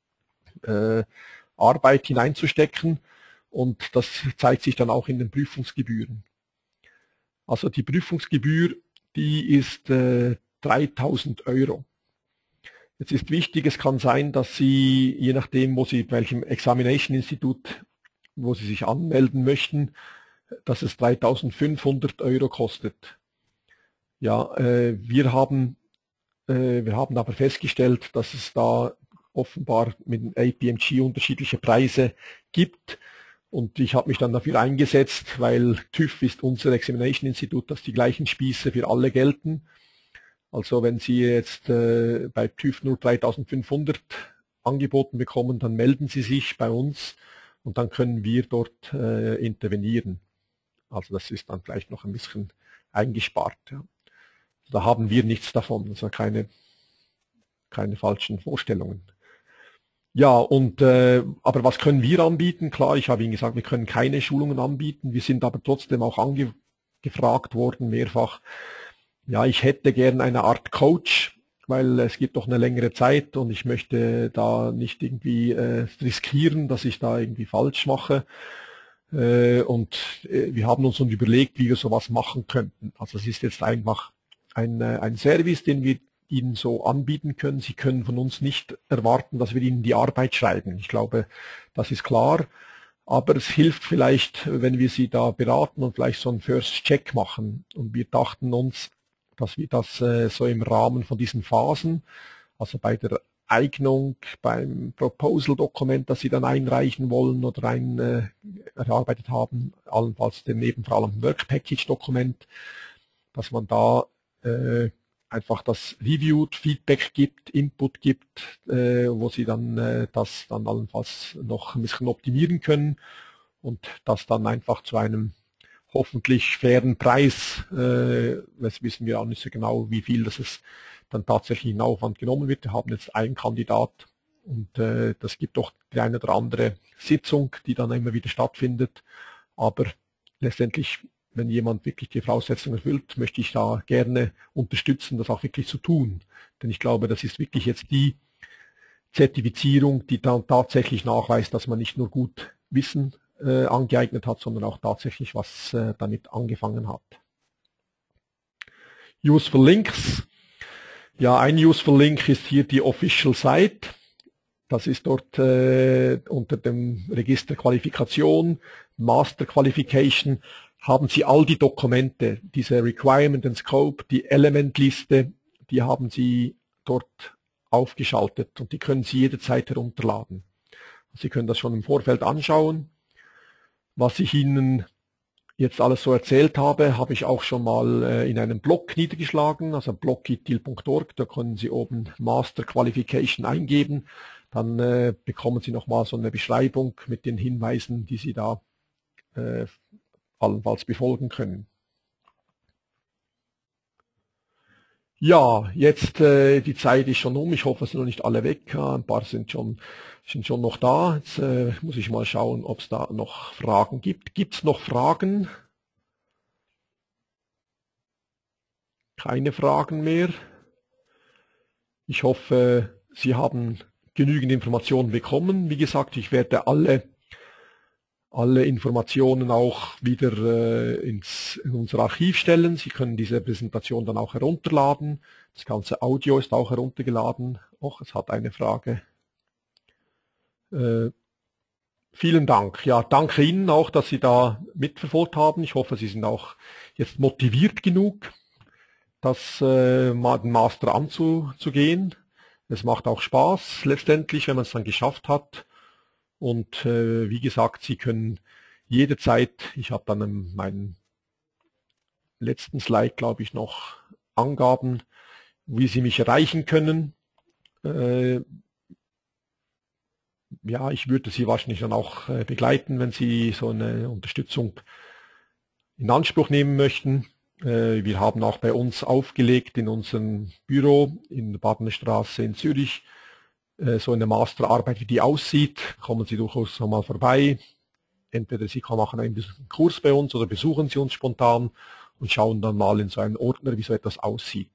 Arbeit hineinzustecken und das zeigt sich dann auch in den Prüfungsgebühren. Also die Prüfungsgebühr, die ist 3.000 €. Jetzt ist wichtig, es kann sein, dass Sie, je nachdem, welchem Examination-Institut, wo Sie sich anmelden möchten, dass es 3.500 € kostet. Ja, wir haben aber festgestellt, dass es da offenbar mit dem APMG unterschiedliche Preise gibt. Und ich habe mich dann dafür eingesetzt, weil TÜV ist unser Examination-Institut, dass die gleichen Spieße für alle gelten. Also wenn Sie jetzt bei TÜV nur 3.500 angeboten bekommen, dann melden Sie sich bei uns und dann können wir dort intervenieren. Also das ist dann vielleicht noch ein bisschen eingespart. Ja. Da haben wir nichts davon, also keine falschen Vorstellungen. Ja, aber was können wir anbieten? Klar, ich habe Ihnen gesagt, wir können keine Schulungen anbieten. Wir sind aber trotzdem auch gefragt worden mehrfach. Ja, ich hätte gern eine Art Coach, weil es gibt doch eine längere Zeit und ich möchte da nicht irgendwie riskieren, dass ich da irgendwie falsch mache. Wir haben uns überlegt, wie wir sowas machen könnten. Also es ist jetzt einfach ein Service, den wir Ihnen so anbieten können. Sie können von uns nicht erwarten, dass wir Ihnen die Arbeit schreiben. Ich glaube, das ist klar. Aber es hilft vielleicht, wenn wir Sie da beraten und vielleicht so einen First Check machen. Und wir dachten uns, dass wir das so im Rahmen von diesen Phasen, also bei der Eignung, beim Proposal-Dokument, das Sie dann einreichen wollen oder erarbeitet haben, allenfalls daneben vor allem Work-Package-Dokument, dass man da einfach das Reviewed, Feedback gibt, Input gibt, wo Sie dann das dann allenfalls noch ein bisschen optimieren können und das dann einfach zu einem hoffentlich fairen Preis, das wissen wir auch nicht so genau, wie viel das dann tatsächlich in Aufwand genommen wird. Wir haben jetzt einen Kandidat und das gibt doch die eine oder andere Sitzung, die dann immer wieder stattfindet, aber letztendlich, wenn jemand wirklich die Voraussetzungen erfüllt, möchte ich da gerne unterstützen, das auch wirklich zu tun. Denn ich glaube, das ist wirklich jetzt die Zertifizierung, die dann tatsächlich nachweist, dass man nicht nur gut Wissen angeeignet hat, sondern auch tatsächlich was damit angefangen hat. Useful Links. Ja, ein Useful Link ist hier die Official Site. Das ist dort unter dem Register Qualifikation, Master Qualification, haben Sie all die Dokumente, diese Requirement and Scope, die Element-Liste, die haben Sie dort aufgeschaltet und die können Sie jederzeit herunterladen. Sie können das schon im Vorfeld anschauen. Was ich Ihnen jetzt alles so erzählt habe, habe ich auch schon mal in einem Blog niedergeschlagen, also blog.itil.org, da können Sie oben Master Qualification eingeben, dann bekommen Sie nochmal so eine Beschreibung mit den Hinweisen, die Sie da allenfalls befolgen können. Ja, jetzt die Zeit ist schon um. Ich hoffe, es sind noch nicht alle weg. Ein paar sind schon noch da. Jetzt muss ich mal schauen, ob es da noch Fragen gibt. Gibt es noch Fragen? Keine Fragen mehr. Ich hoffe, Sie haben genügend Informationen bekommen. Wie gesagt, ich werde alle Informationen auch wieder in unser Archiv stellen. Sie können diese Präsentation dann auch herunterladen. Das ganze Audio ist auch heruntergeladen. Es hat eine Frage. Vielen Dank. Ja, danke Ihnen auch, dass Sie da mitverfolgt haben. Ich hoffe, Sie sind auch jetzt motiviert genug, den Master anzugehen. Es macht auch Spaß letztendlich, wenn man es dann geschafft hat. Und wie gesagt, Sie können jederzeit, ich habe dann in meinem letzten Slide, glaube ich, noch Angaben, wie Sie mich erreichen können. Ja, ich würde Sie wahrscheinlich dann auch begleiten, wenn Sie so eine Unterstützung in Anspruch nehmen möchten. Wir haben auch bei uns aufgelegt in unserem Büro in der Badener Straße in Zürich so eine Masterarbeit, wie die aussieht. Kommen Sie durchaus noch mal vorbei. Entweder Sie machen einen Kurs bei uns oder besuchen Sie uns spontan und schauen dann mal in so einen Ordner, wie so etwas aussieht.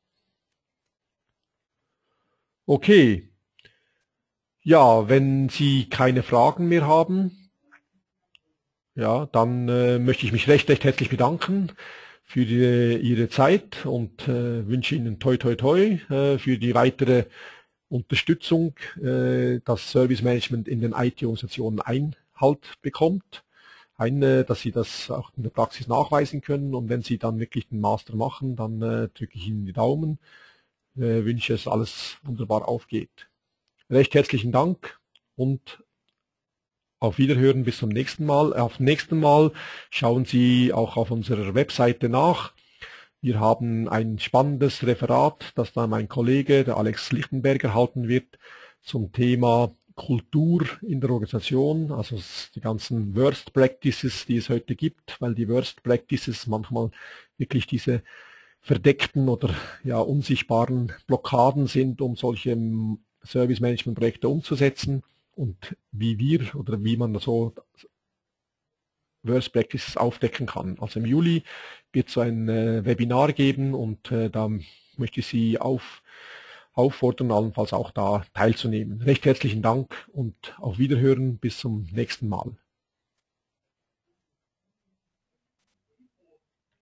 Okay. Ja, wenn Sie keine Fragen mehr haben, ja, dann möchte ich mich recht herzlich bedanken für Ihre Zeit und wünsche Ihnen toi toi toi für die weitere Unterstützung, dass Service Management in den IT-Organisationen Einhalt bekommt, dass Sie das auch in der Praxis nachweisen können, und wenn Sie dann wirklich den Master machen, dann drücke ich Ihnen die Daumen, wünsche, dass alles wunderbar aufgeht. Recht herzlichen Dank und auf Wiederhören bis zum nächsten Mal. Auf nächsten Mal schauen Sie auch auf unserer Webseite nach. Wir haben ein spannendes Referat, das dann mein Kollege, der Alex Lichtenberger, halten wird zum Thema Kultur in der Organisation, also die ganzen Worst Practices, die es heute gibt, weil die Worst Practices manchmal wirklich diese verdeckten oder ja unsichtbaren Blockaden sind, um solche Service Management Projekte umzusetzen, und wie wir oder wie man so Worst Practices aufdecken kann. Also im Juli wird es so ein Webinar geben, und da möchte ich Sie auffordern, allenfalls auch da teilzunehmen. Recht herzlichen Dank und auf Wiederhören bis zum nächsten Mal.